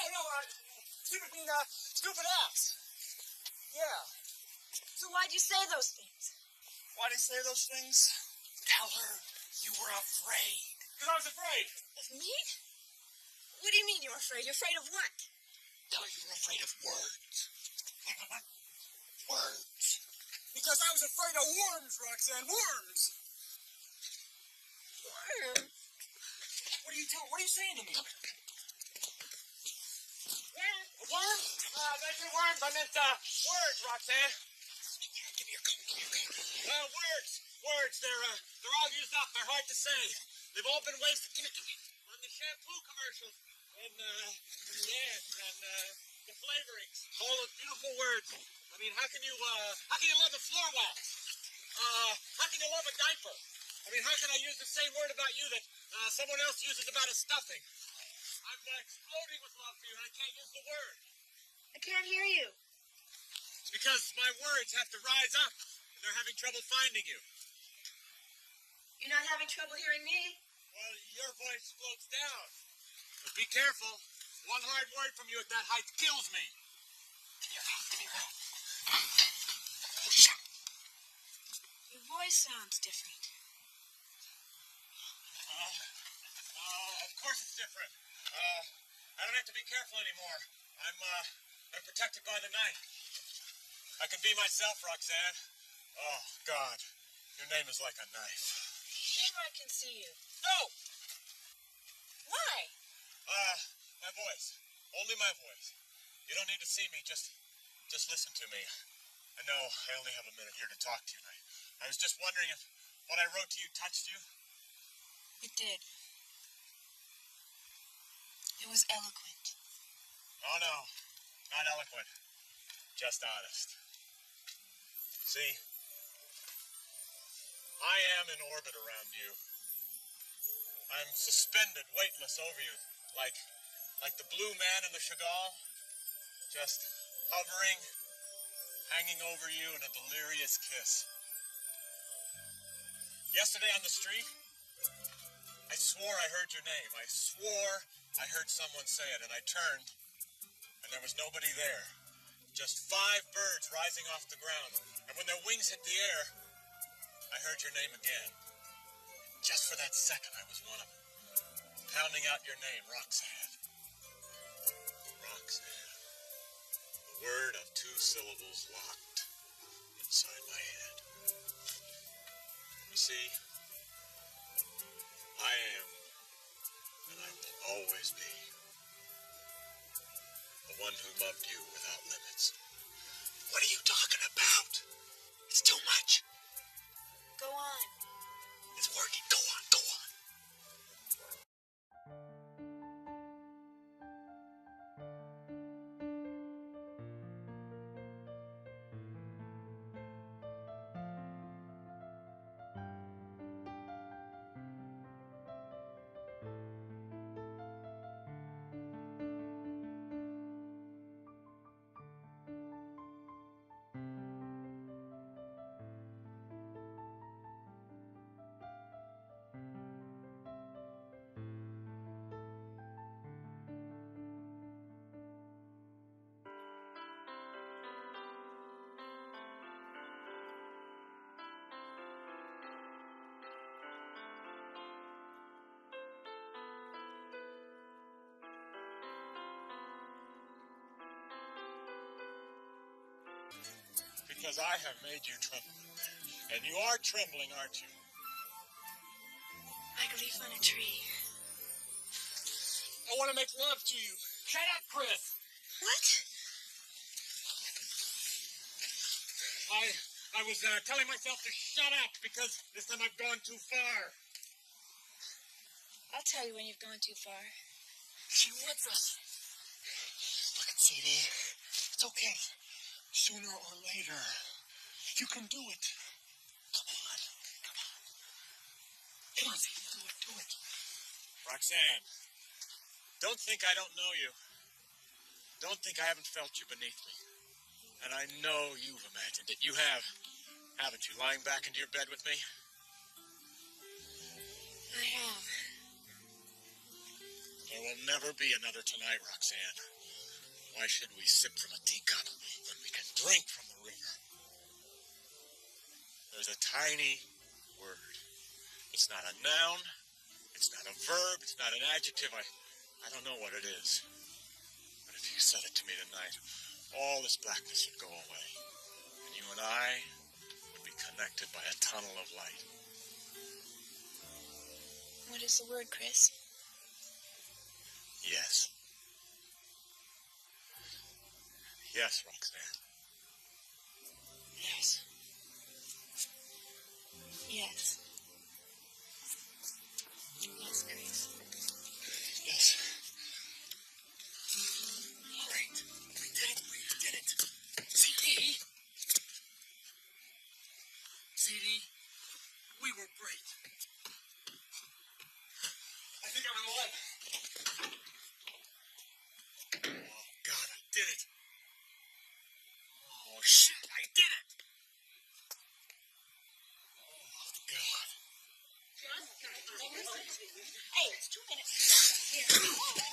stupid ass. Yeah. So why'd you say those things? Why'd I say those things? Tell her you were afraid. Because I was afraid. Of me? What do you mean you're afraid? You're afraid of what? Tell her you were afraid of words. Words. Because I was afraid of worms, Roxanne. Worms. Worms? What are you saying to me? Worms? I said worms. I meant, words, Roxanne. Give me your coat. Well, words. They're all used up. They're hard to say. They've all been wasted. Give it to me. On the shampoo commercials and the ads and the flavorings. All those beautiful words. I mean, how can you love a floor wax? How can you love a diaper? I mean, how can I use the same word about you that someone else uses about a stuffing? I'm exploding with love for you, and I can't use the word. I can't hear you. It's because my words have to rise up, and they're having trouble finding you. You're not having trouble hearing me? Well, your voice floats down. But be careful. One hard word from you at that height kills me. Give me that. Your voice sounds different. Of course it's different. I don't have to be careful anymore. I'm protected by the knife. I can be myself, Roxanne. Oh, God. Your name is like a knife. Sure I can see you. No! Why? My voice. Only my voice. You don't need to see me. Just listen to me. I know I only have a minute here to talk to you. I was just wondering if what I wrote to you touched you. It did. It was eloquent. Oh, no. Not eloquent. Just honest. See, I am in orbit around you. I'm suspended, weightless over you, like the blue man in the Chagall, just hovering, hanging over you in a delirious kiss. Yesterday on the street, I swore I heard your name. I swore I heard someone say it, and I turned, and there was nobody there. Just 5 birds rising off the ground, and when their wings hit the air, I heard your name again. Just for that second, I was one of them. Pounding out your name, Roxanne. Roxanne. The word of 2 syllables locked inside my head. You see, I am, and I will always be, the one who loved you without limits. What are you talking about? It's too much. Go on. It's working. Go on. because I have made you tremble. And you are trembling, aren't you? Like a leaf on a tree. I want to make love to you. Shut up, Chris. What? I was telling myself to shut up because this time I've gone too far. I'll tell you when you've gone too far. She wants us. Look at CD. It's okay. Sooner or later, you can do it. Come on. Come on. Come on, CD. Do it. Roxanne, don't think I don't know you. Don't think I haven't felt you beneath me. And I know you've imagined it. You have, haven't you, lying back into your bed with me? I have. There will never be another tonight, Roxanne. Why should we sip from a teacup when we can drink from the river? There's a tiny word. It's not a noun. It's not a verb. It's not an adjective. I don't know what it is. But if you said it to me tonight, all this blackness would go away. And you and I would be connected by a tunnel of light. What is the word, Chris? Yes. Yes, Roxanne. Yes. Yes. Yes, Chris. Yes. Great. We did it. We did it. CD. CD. We were great. I think I'm alive. Oh, God, I did it. Oh, shit, I did it. Oh, God. Hey, it's 2 minutes to here. Are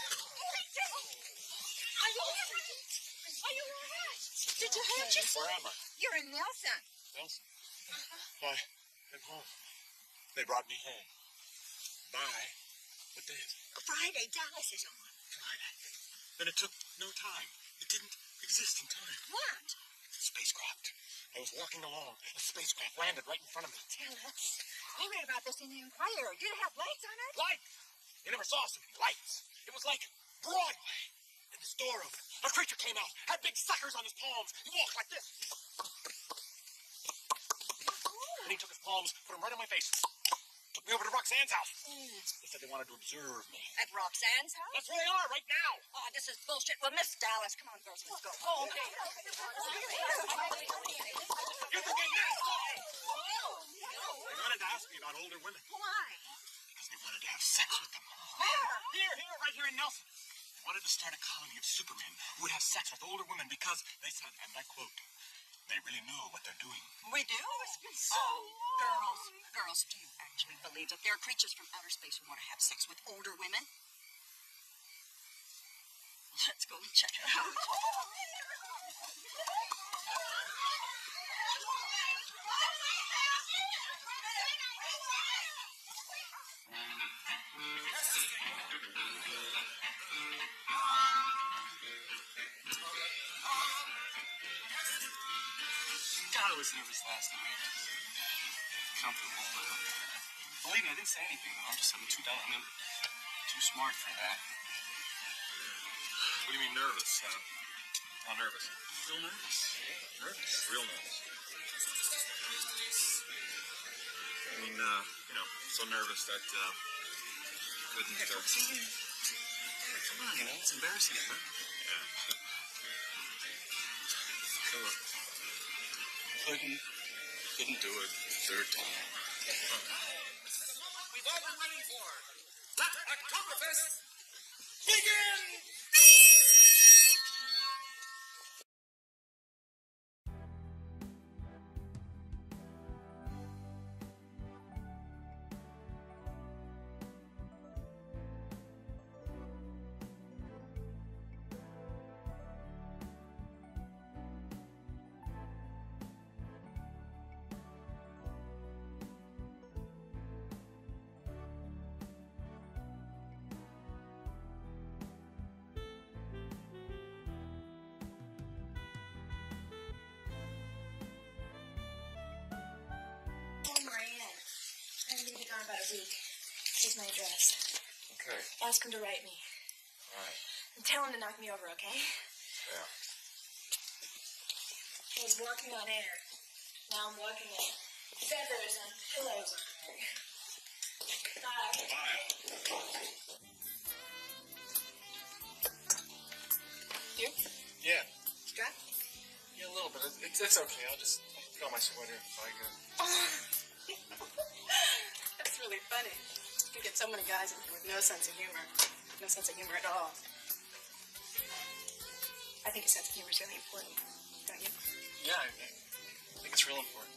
you all right? Are you all right? Did you hurt yourself? Where am I? You're in Nelson. Nelson? Why, I'm home. They brought me home. Bye. What day is it? Friday, Dallas is on. Friday. Then it took no time. It didn't exist in time. What? Spacecraft. I was walking along. A spacecraft landed right in front of me. Tell us. I read about this in the Enquirer. Did it have lights on it? Lights! You never saw so many lights. It was like Broadway. And this door opened. A creature came out, had big suckers on his palms. He walked like this. And he took his palms, put them right on my face. Took me over to Roxanne's house. They said they wanted to observe me. At Roxanne's house? That's where they are right now. Oh, this is bullshit. Well, Miss Dallas, come on, girls, let's go. Oh, okay. You forget this. They wanted to ask me about older women. Why? Because they wanted to have sex with them. Where? Here, right here in Nelson. They wanted to start a colony of supermen who would have sex with older women because they said, and I quote, they really know what they're doing. We do? It's been so Girls, do you actually believe that there are creatures from outer space who want to have sex with older women? Let's go and check it out. God, I was nervous last night. Comfortable, but believe me, I didn't say anything. I'm just something too dumb. I mean, I'm too smart for that. What do you mean nervous? How nervous? Real nervous. Nervous? Real nervous. I mean, so nervous that couldn't. Come on, it's embarrassing, huh? Yeah. Couldn't do it third time. We've all been waiting for. Let Oktoberfest begin! week. Here's my address. Okay. Ask him to write me. All right. And tell him to knock me over, okay? Yeah. I was walking on air. Now I'm walking on feathers and pillows. Bye. Bye. You? Yeah. Strap? Yeah, a little bit. It's okay. I'll put on my sweater if I go. That's really funny. You get so many guys in here with no sense of humor. No sense of humor at all. I think a sense of humor is really important, don't you? Yeah, I think it's real important.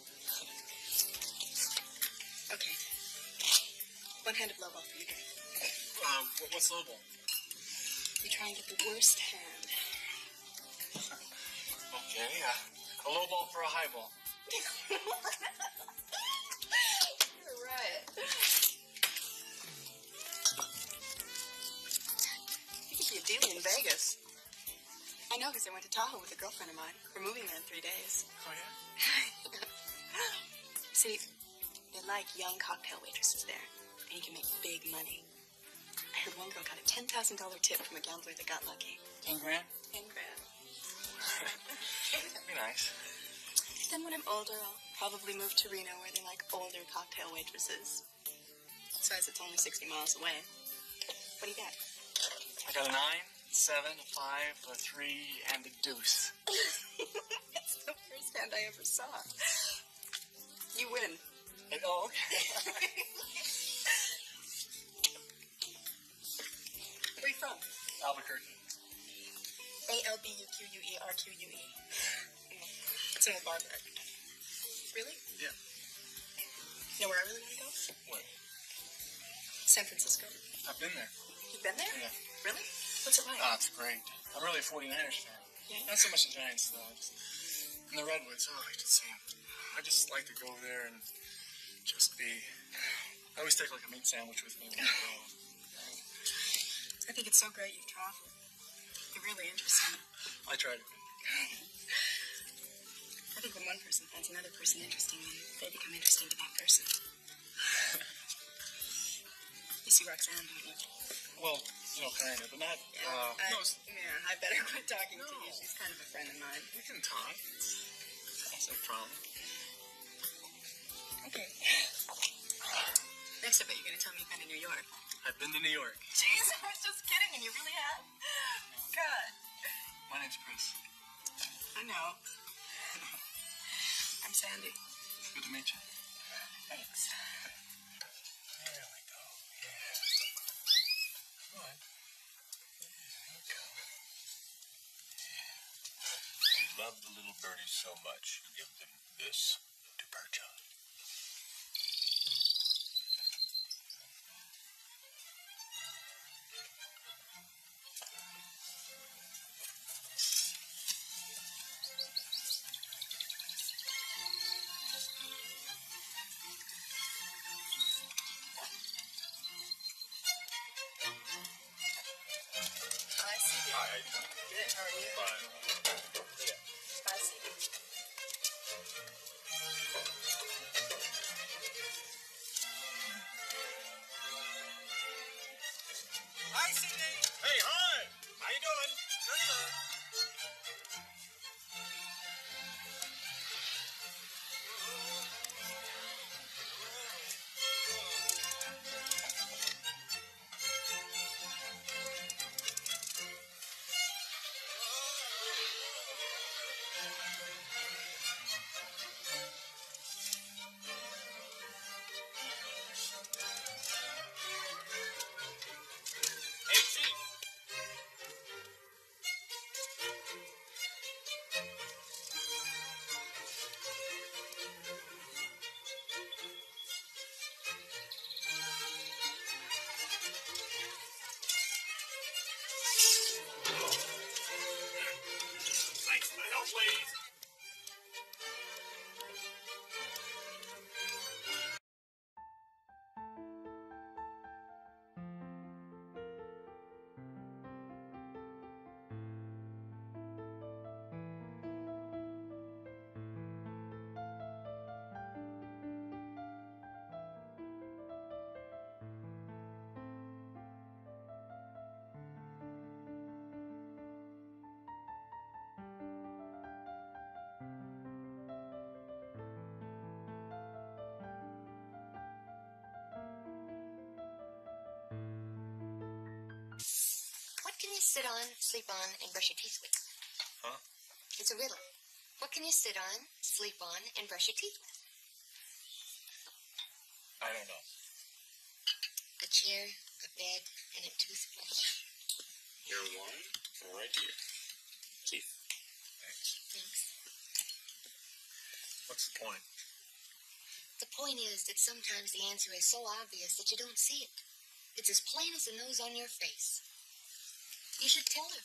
Okay. One hand of lowball for you, Dave. What's lowball? You try and get the worst hand. Okay, a low ball for a high ball. You're right. You could be a dealie in Vegas. I know because I went to Tahoe with a girlfriend of mine. We're moving there in 3 days. Oh, yeah? See, they like young cocktail waitresses there, and you can make big money. I heard one girl got a $10,000 tip from a gambler that got lucky. 10 grand? 10 grand. That'd be nice. Then when I'm older, I'll probably move to Reno where they like older cocktail waitresses. Besides, it's only 60 miles away. What do you got? I got a 9, 7, a 5, a 3, and a deuce. That's the first hand I ever saw. You win. Oh, okay. Where are you from? Albuquerque. Albuquerque. It's in Barbara. Really? Yeah. You know where I really want to go? What? San Francisco. I've been there. You've been there? Yeah. Really? What's it like? Oh, it's great. I'm really a 49ers fan. Yeah? Not so much the Giants, though. And the Redwoods. Oh, I just see them. I just like to go over there and just be... I always take like a meat sandwich with me when I go. I think it's so great you've traveled. You're really interesting. I try to. I think when one person finds another person interesting, then they become interesting to that person. You see Roxanne, don't you? Well, you know, kind of, but not... I better quit talking to you. She's kind of a friend of mine. We can talk. It's no problem. Okay. Next, I bet you're going to tell me you've been in New York. I've been to New York. Jeez, I was just kidding, and you really have. God. My name's Chris. I know. I'm Sandy. Good to meet you. Thanks. There we go. Yeah. What? There we go. You love the little birdies so much, you give them this to perch on. Good, how are you? Fine. Spicy. What can you sit on, sleep on, and brush your teeth with? Huh? It's a riddle. What can you sit on, sleep on, and brush your teeth with? I don't know. A chair, a bed, and a toothbrush. Here one, right here. Teeth. Thanks. Thanks. What's the point? The point is that sometimes the answer is so obvious that you don't see it. It's as plain as the nose on your face. You should tell her.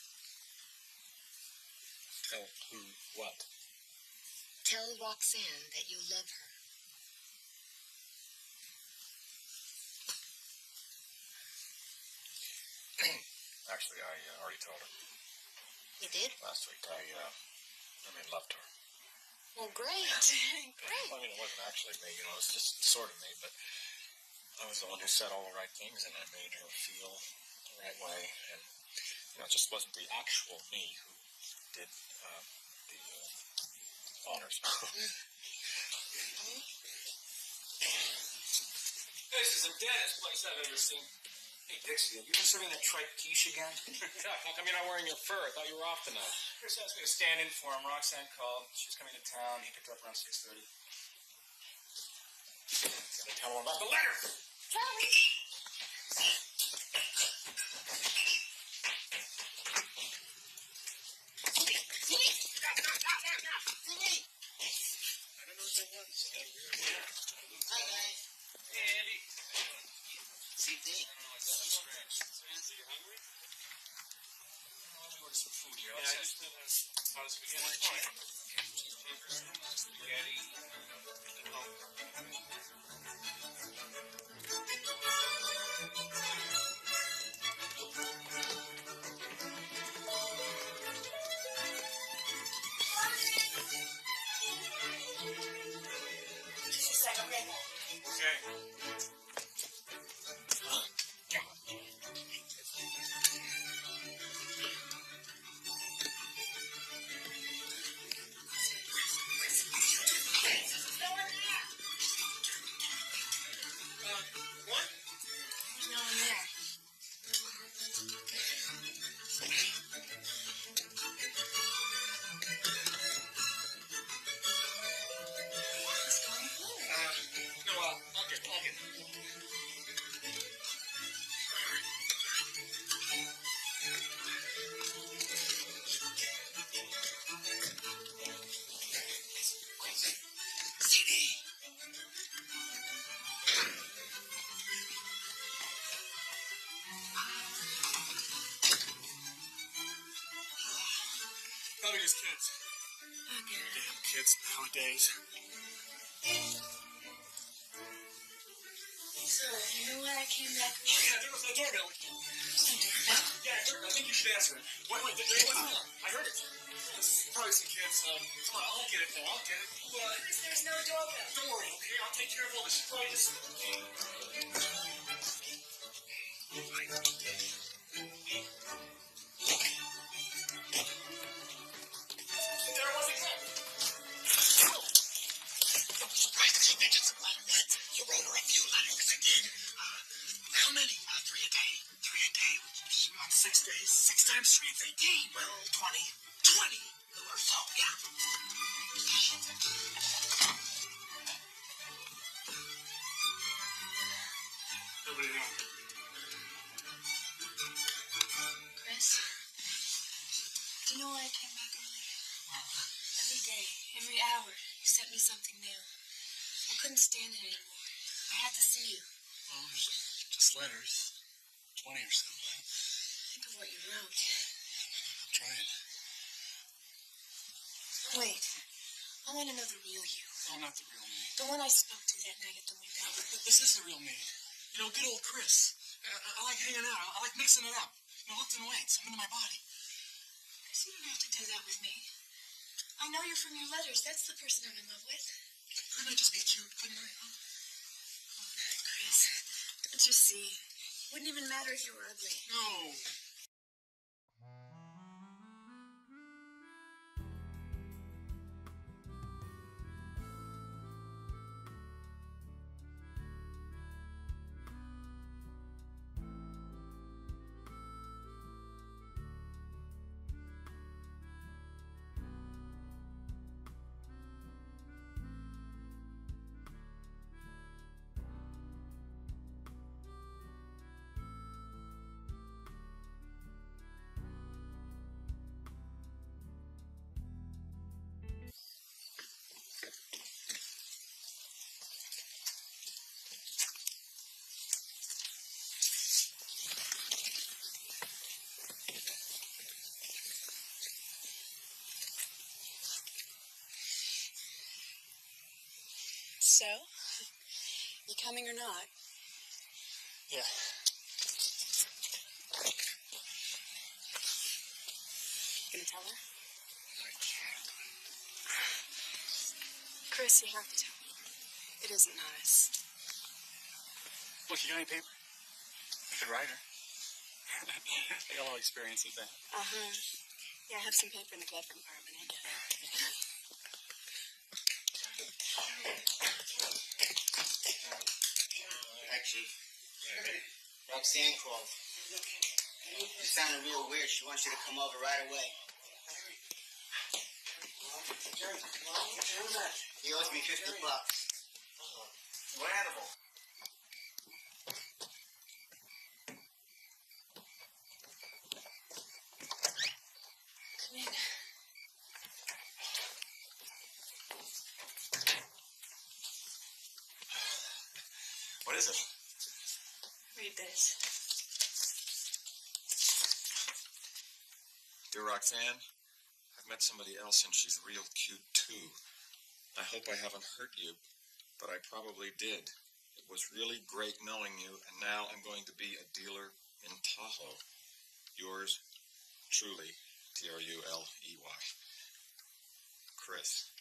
Tell who what? Tell Roxanne that you love her. Actually, I already told her. You did? Last week, I loved her. Well, great. Great. I mean, it wasn't actually me, it was just sort of me, but I was the one who said all the right things, and I made her feel the right way, and, it just wasn't the actual me who did the honors. This is the deadest place I've ever seen. Hey, Dixie, have you been serving that tripe quiche again? How come you're not wearing your fur? I thought you were off tonight. Chris asked me to stand in for him. Roxanne called. She's coming to town. He picked her up around 6:30. Gotta tell him about the letter. Charlie! I don't know what that was. Hi, guys. Hey, Andy. CD. That's strange. So you're hungry? I'll order some food here. Yeah, I just thought of spaghetti. Spaghetti. Just a second, right back. Okay. What? There's no one there. What's going on? No, I'll get it. CD. Probably just kids. Okay. Damn kids nowadays. So, you know why I came back? Yeah, there was the doorbell. Yeah, I heard it. I think you should answer it. Wait, there was one. I heard it. Probably some kids. Come on, I'll get it though. I'll get it. There's no doorbell. Don't worry, okay? I'll take care of all this. Probably just... There was again. I'm surprised that she mentioned some letters. You wrote her a few letters. I did. How many? 3 a day. 3 a day. On 6 days. 6 times 3 is 18. Well, 20. 20 or so, yeah. Nobody knew. Chris, do you know why I came back early? Every day, every hour, you sent me something new. I couldn't stand it anymore. I had to see you. Well, there's just letters. 20 or so. Think of what you wrote. I'm trying. Wait, I want to know the real you. No, not the real me. The one I spoke to that night at the window. This is the real me. You know, good old Chris. I like hanging out. I like mixing it up. Lifting weights. I'm into my body. Chris, you don't have to do that with me. I know you're from your letters. That's the person I'm in love with. Couldn't I just be cute? Couldn't I? Huh? Chris, don't you see? It wouldn't even matter if you were ugly. No. So? You coming or not? Yeah. Gonna tell her? Chris, you have to tell me. It isn't nice. Look, you got any paper? You could write her. They all experience with that. Uh-huh. Yeah, I have some paper in the glove compartment. I get it. Hi, Chief. Roxanne called. She sounded real weird. She wants you to come over right away. He owes me $50. What animal? Come in. What is it? Read this. Dear Roxanne, I've met somebody else and she's real cute too. I hope I haven't hurt you, but I probably did. It was really great knowing you, and now I'm going to be a dealer in Tahoe. Yours truly, Truley. Chris.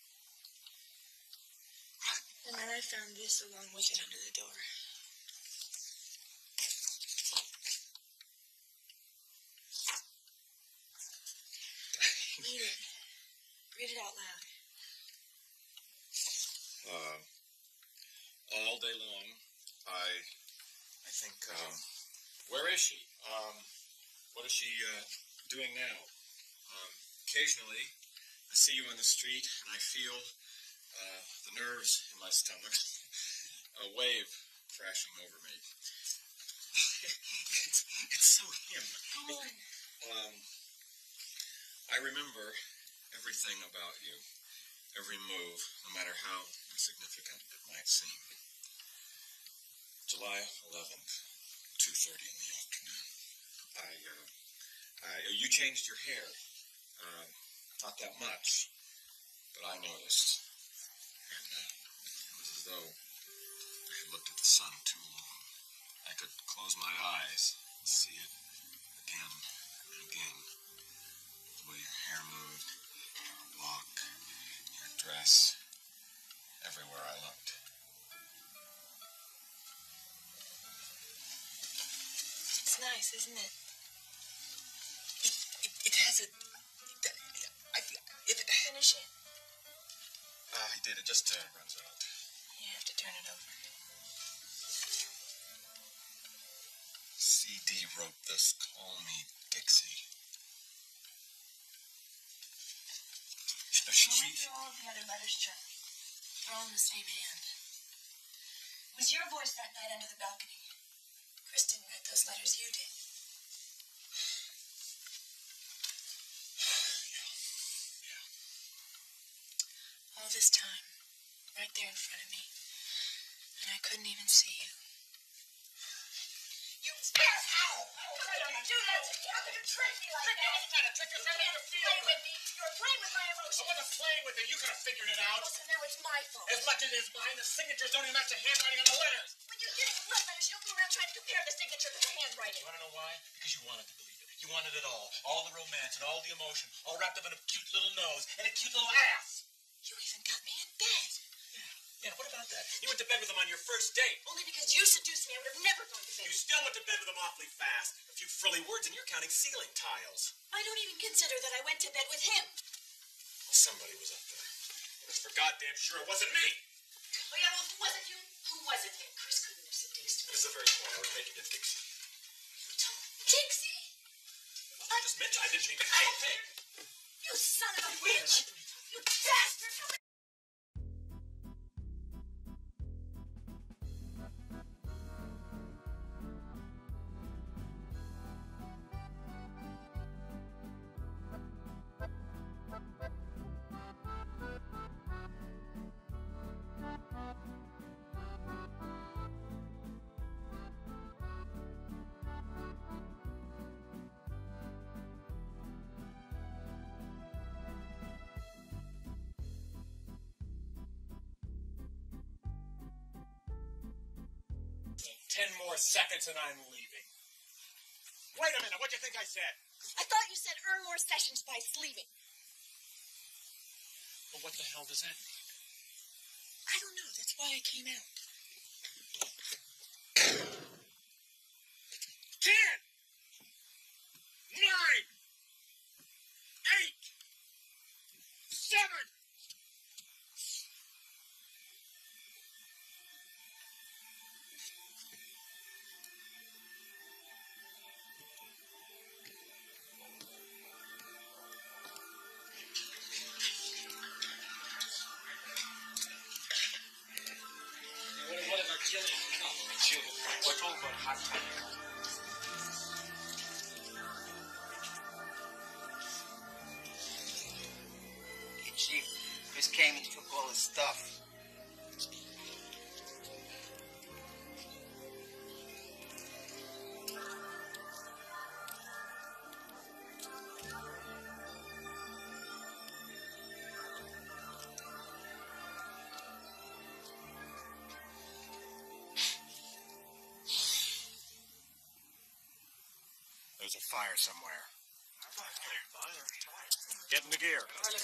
And then I found this along with it under the door. Read it. Read it out loud. All day long, I think, where is she? What is she doing now? Occasionally, I see you on the street, and I feel the nerves in my stomach, a wave crashing over me. It's so him. Go on. I remember everything about you, every move, no matter how insignificant it might seem. July 11th, 2:30 in the afternoon. You changed your hair. Not that much, but I noticed. And it was as though I had looked at the sun too long. I could close my eyes and see it again and again. The way your hair moved, your walk, your dress, everywhere I looked. It's nice, isn't it? It has a... Finish it. He did. It just runs out. You have to turn it over. CD wrote this. Call me Dixie. I went through all the other letters, Chuck. They're all in the same hand. It was your voice that night under the balcony. Chris didn't write those letters, you did. All this time, right there in front of me, and I couldn't even see you. You spare owl! How could you do that? How could you trick me like that? I was trying to trick you. You're trying to play with me. You're playing with my emotions. I wasn't playing with it. You could have figured it out. Well, so now it's my fault. As much as it is mine, the signatures don't even match the handwriting on the letters. When you did it with love letters, you don't go around trying to compare the signature to the handwriting. You want to know why? Because you wanted to believe it. You wanted it all. All the romance and all the emotion, all wrapped up in a cute little nose and a cute little ass. You even got me in bed. Yeah, what about that? You went to bed with him on your first date. Only because you seduced me, I would have never gone to bed. You still went to bed with him awfully fast. A few frilly words and you're counting ceiling tiles. I don't even consider that I went to bed with him. Well, somebody was up there. And it's for goddamn sure it wasn't me. Oh, yeah, well, who was it you? Who was it then? Chris couldn't have seduced me. This is the very point I was making it, Dixie. You told Dixie? I just mentioned I didn't even say anything. You son of a bitch! You bastard! Listen, 10 more seconds and I'm leaving. Wait a minute, what'd you think I said? I thought you said earn more sessions by sleeping. Well, what the hell does that mean? I don't know. That's why I came out. 10, 9, 8, 7. What about Jillian? Jillian. We're talking about hot time. Hey, Chief, Chris came and took all his stuff. There's a fire somewhere. Get in the gear.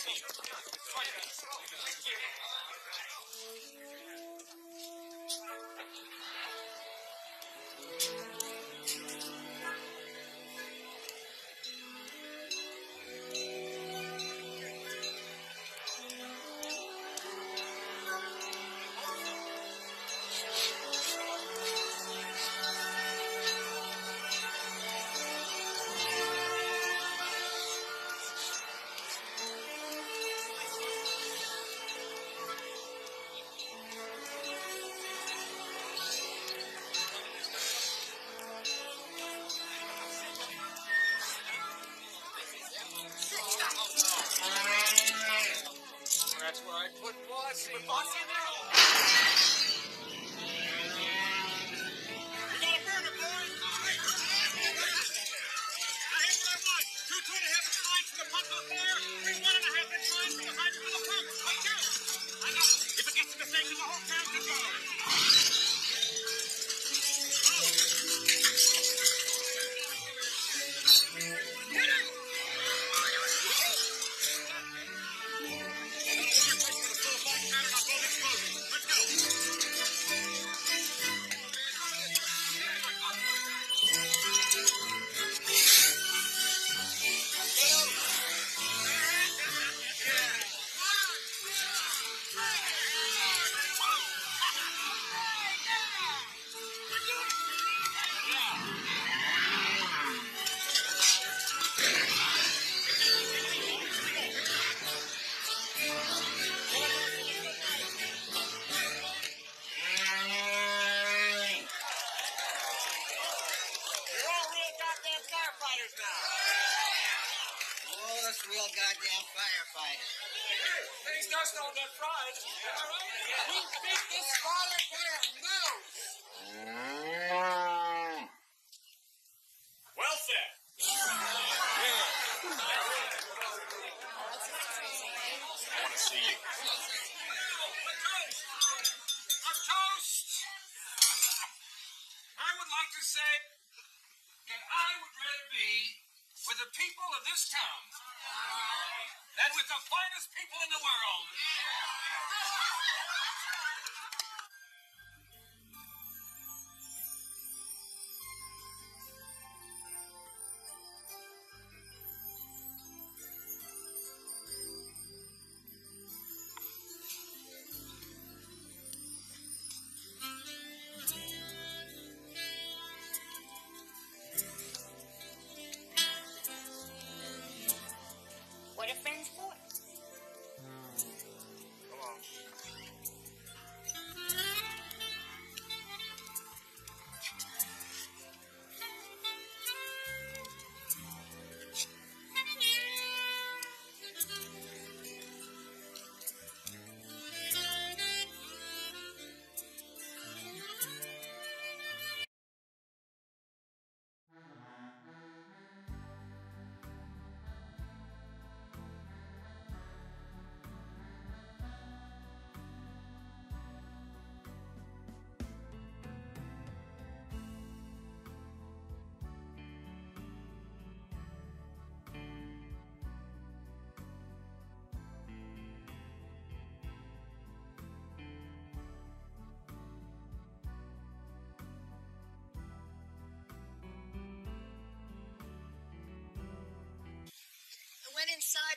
That's where I put Bossy. Put Bossy in there. We got a burner, boys. Now here's what I want. 2 2.5 inch lines from the pump to the fire. 3 1.5 inch lines from the hydrant to the pump. Like you. I know. If it gets to the station, the whole town can go. Hit it! Oh, that's real goddamn firefighters. Things does know that fried. Am I right? We beat this father for a mouse. Well said. I want to see you. A toast! I would like to say that I would rather be with the people of this town than with the finest people in the world. What are friends for? Come on.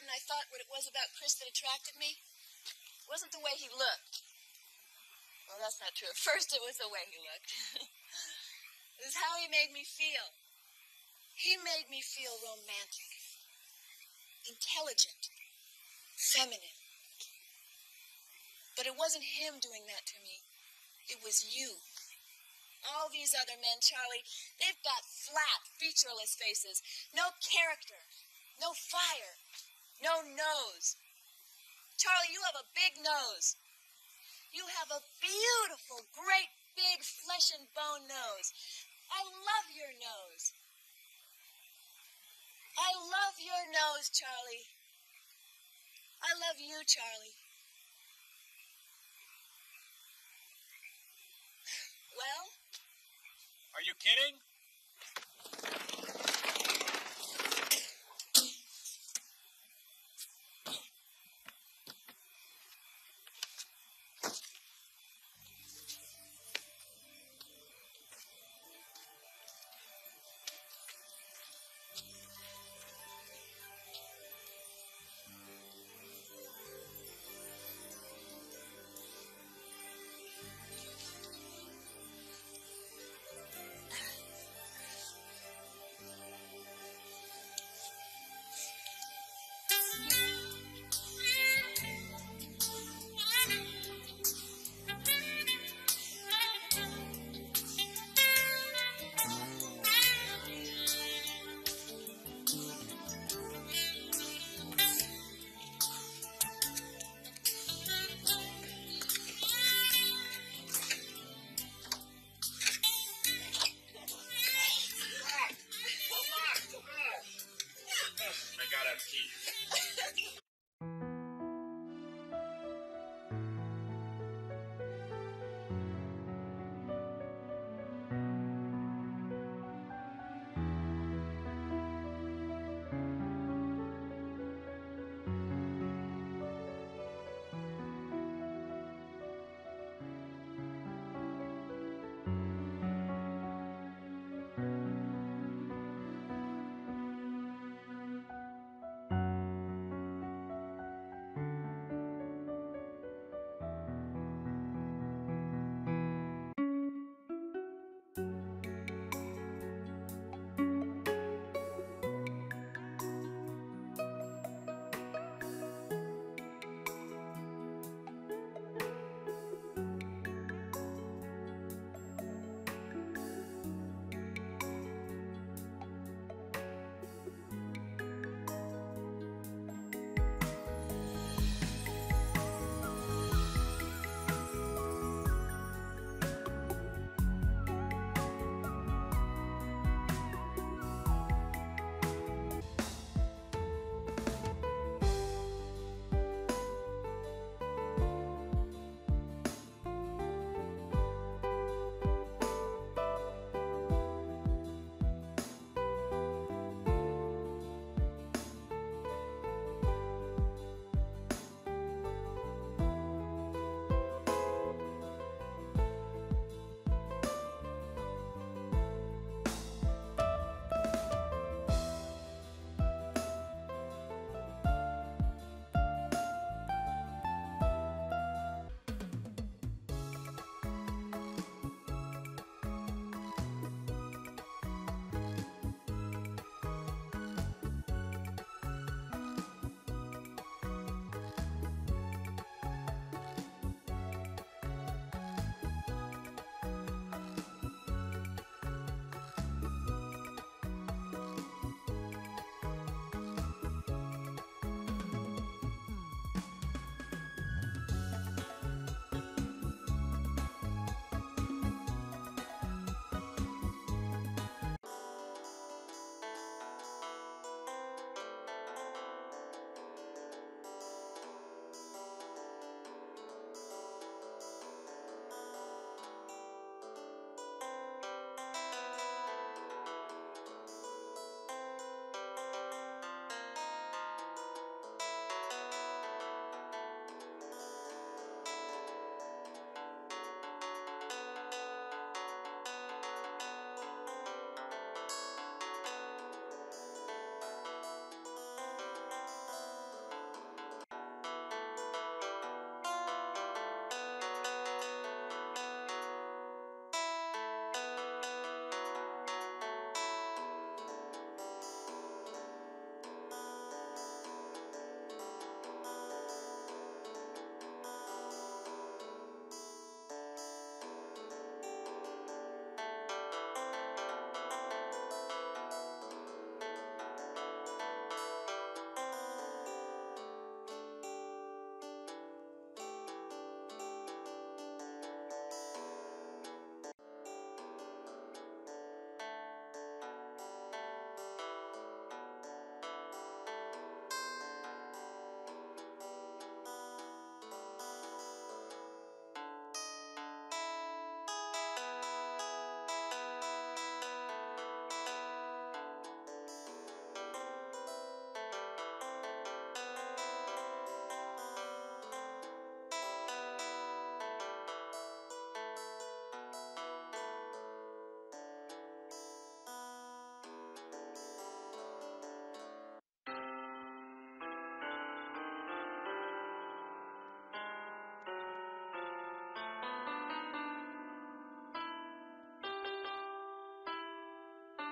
and I thought what it was about Chris that attracted me? It wasn't the way he looked. Well, that's not true. First, it was the way he looked. It was how he made me feel. He made me feel romantic, intelligent, feminine. But it wasn't him doing that to me. It was you. All these other men, Charlie, they've got flat, featureless faces. No character. No fire. No nose. Charlie, you have a big nose. You have a beautiful, great, big flesh and bone nose. I love your nose. I love your nose, Charlie. I love you, Charlie. Well? Are you kidding?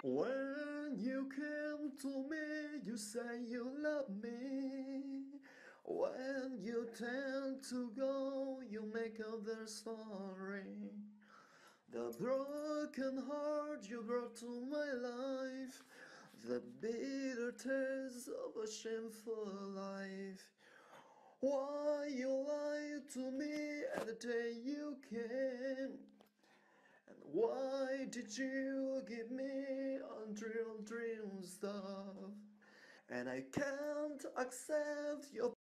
When you came to me, you say you love me. When you tend to go, you make up their story. The broken heart you brought to my life, the bitter taste of a shameful life. Why you lied to me at the day you came? And why did you give me unreal dream stuff? And I can't accept your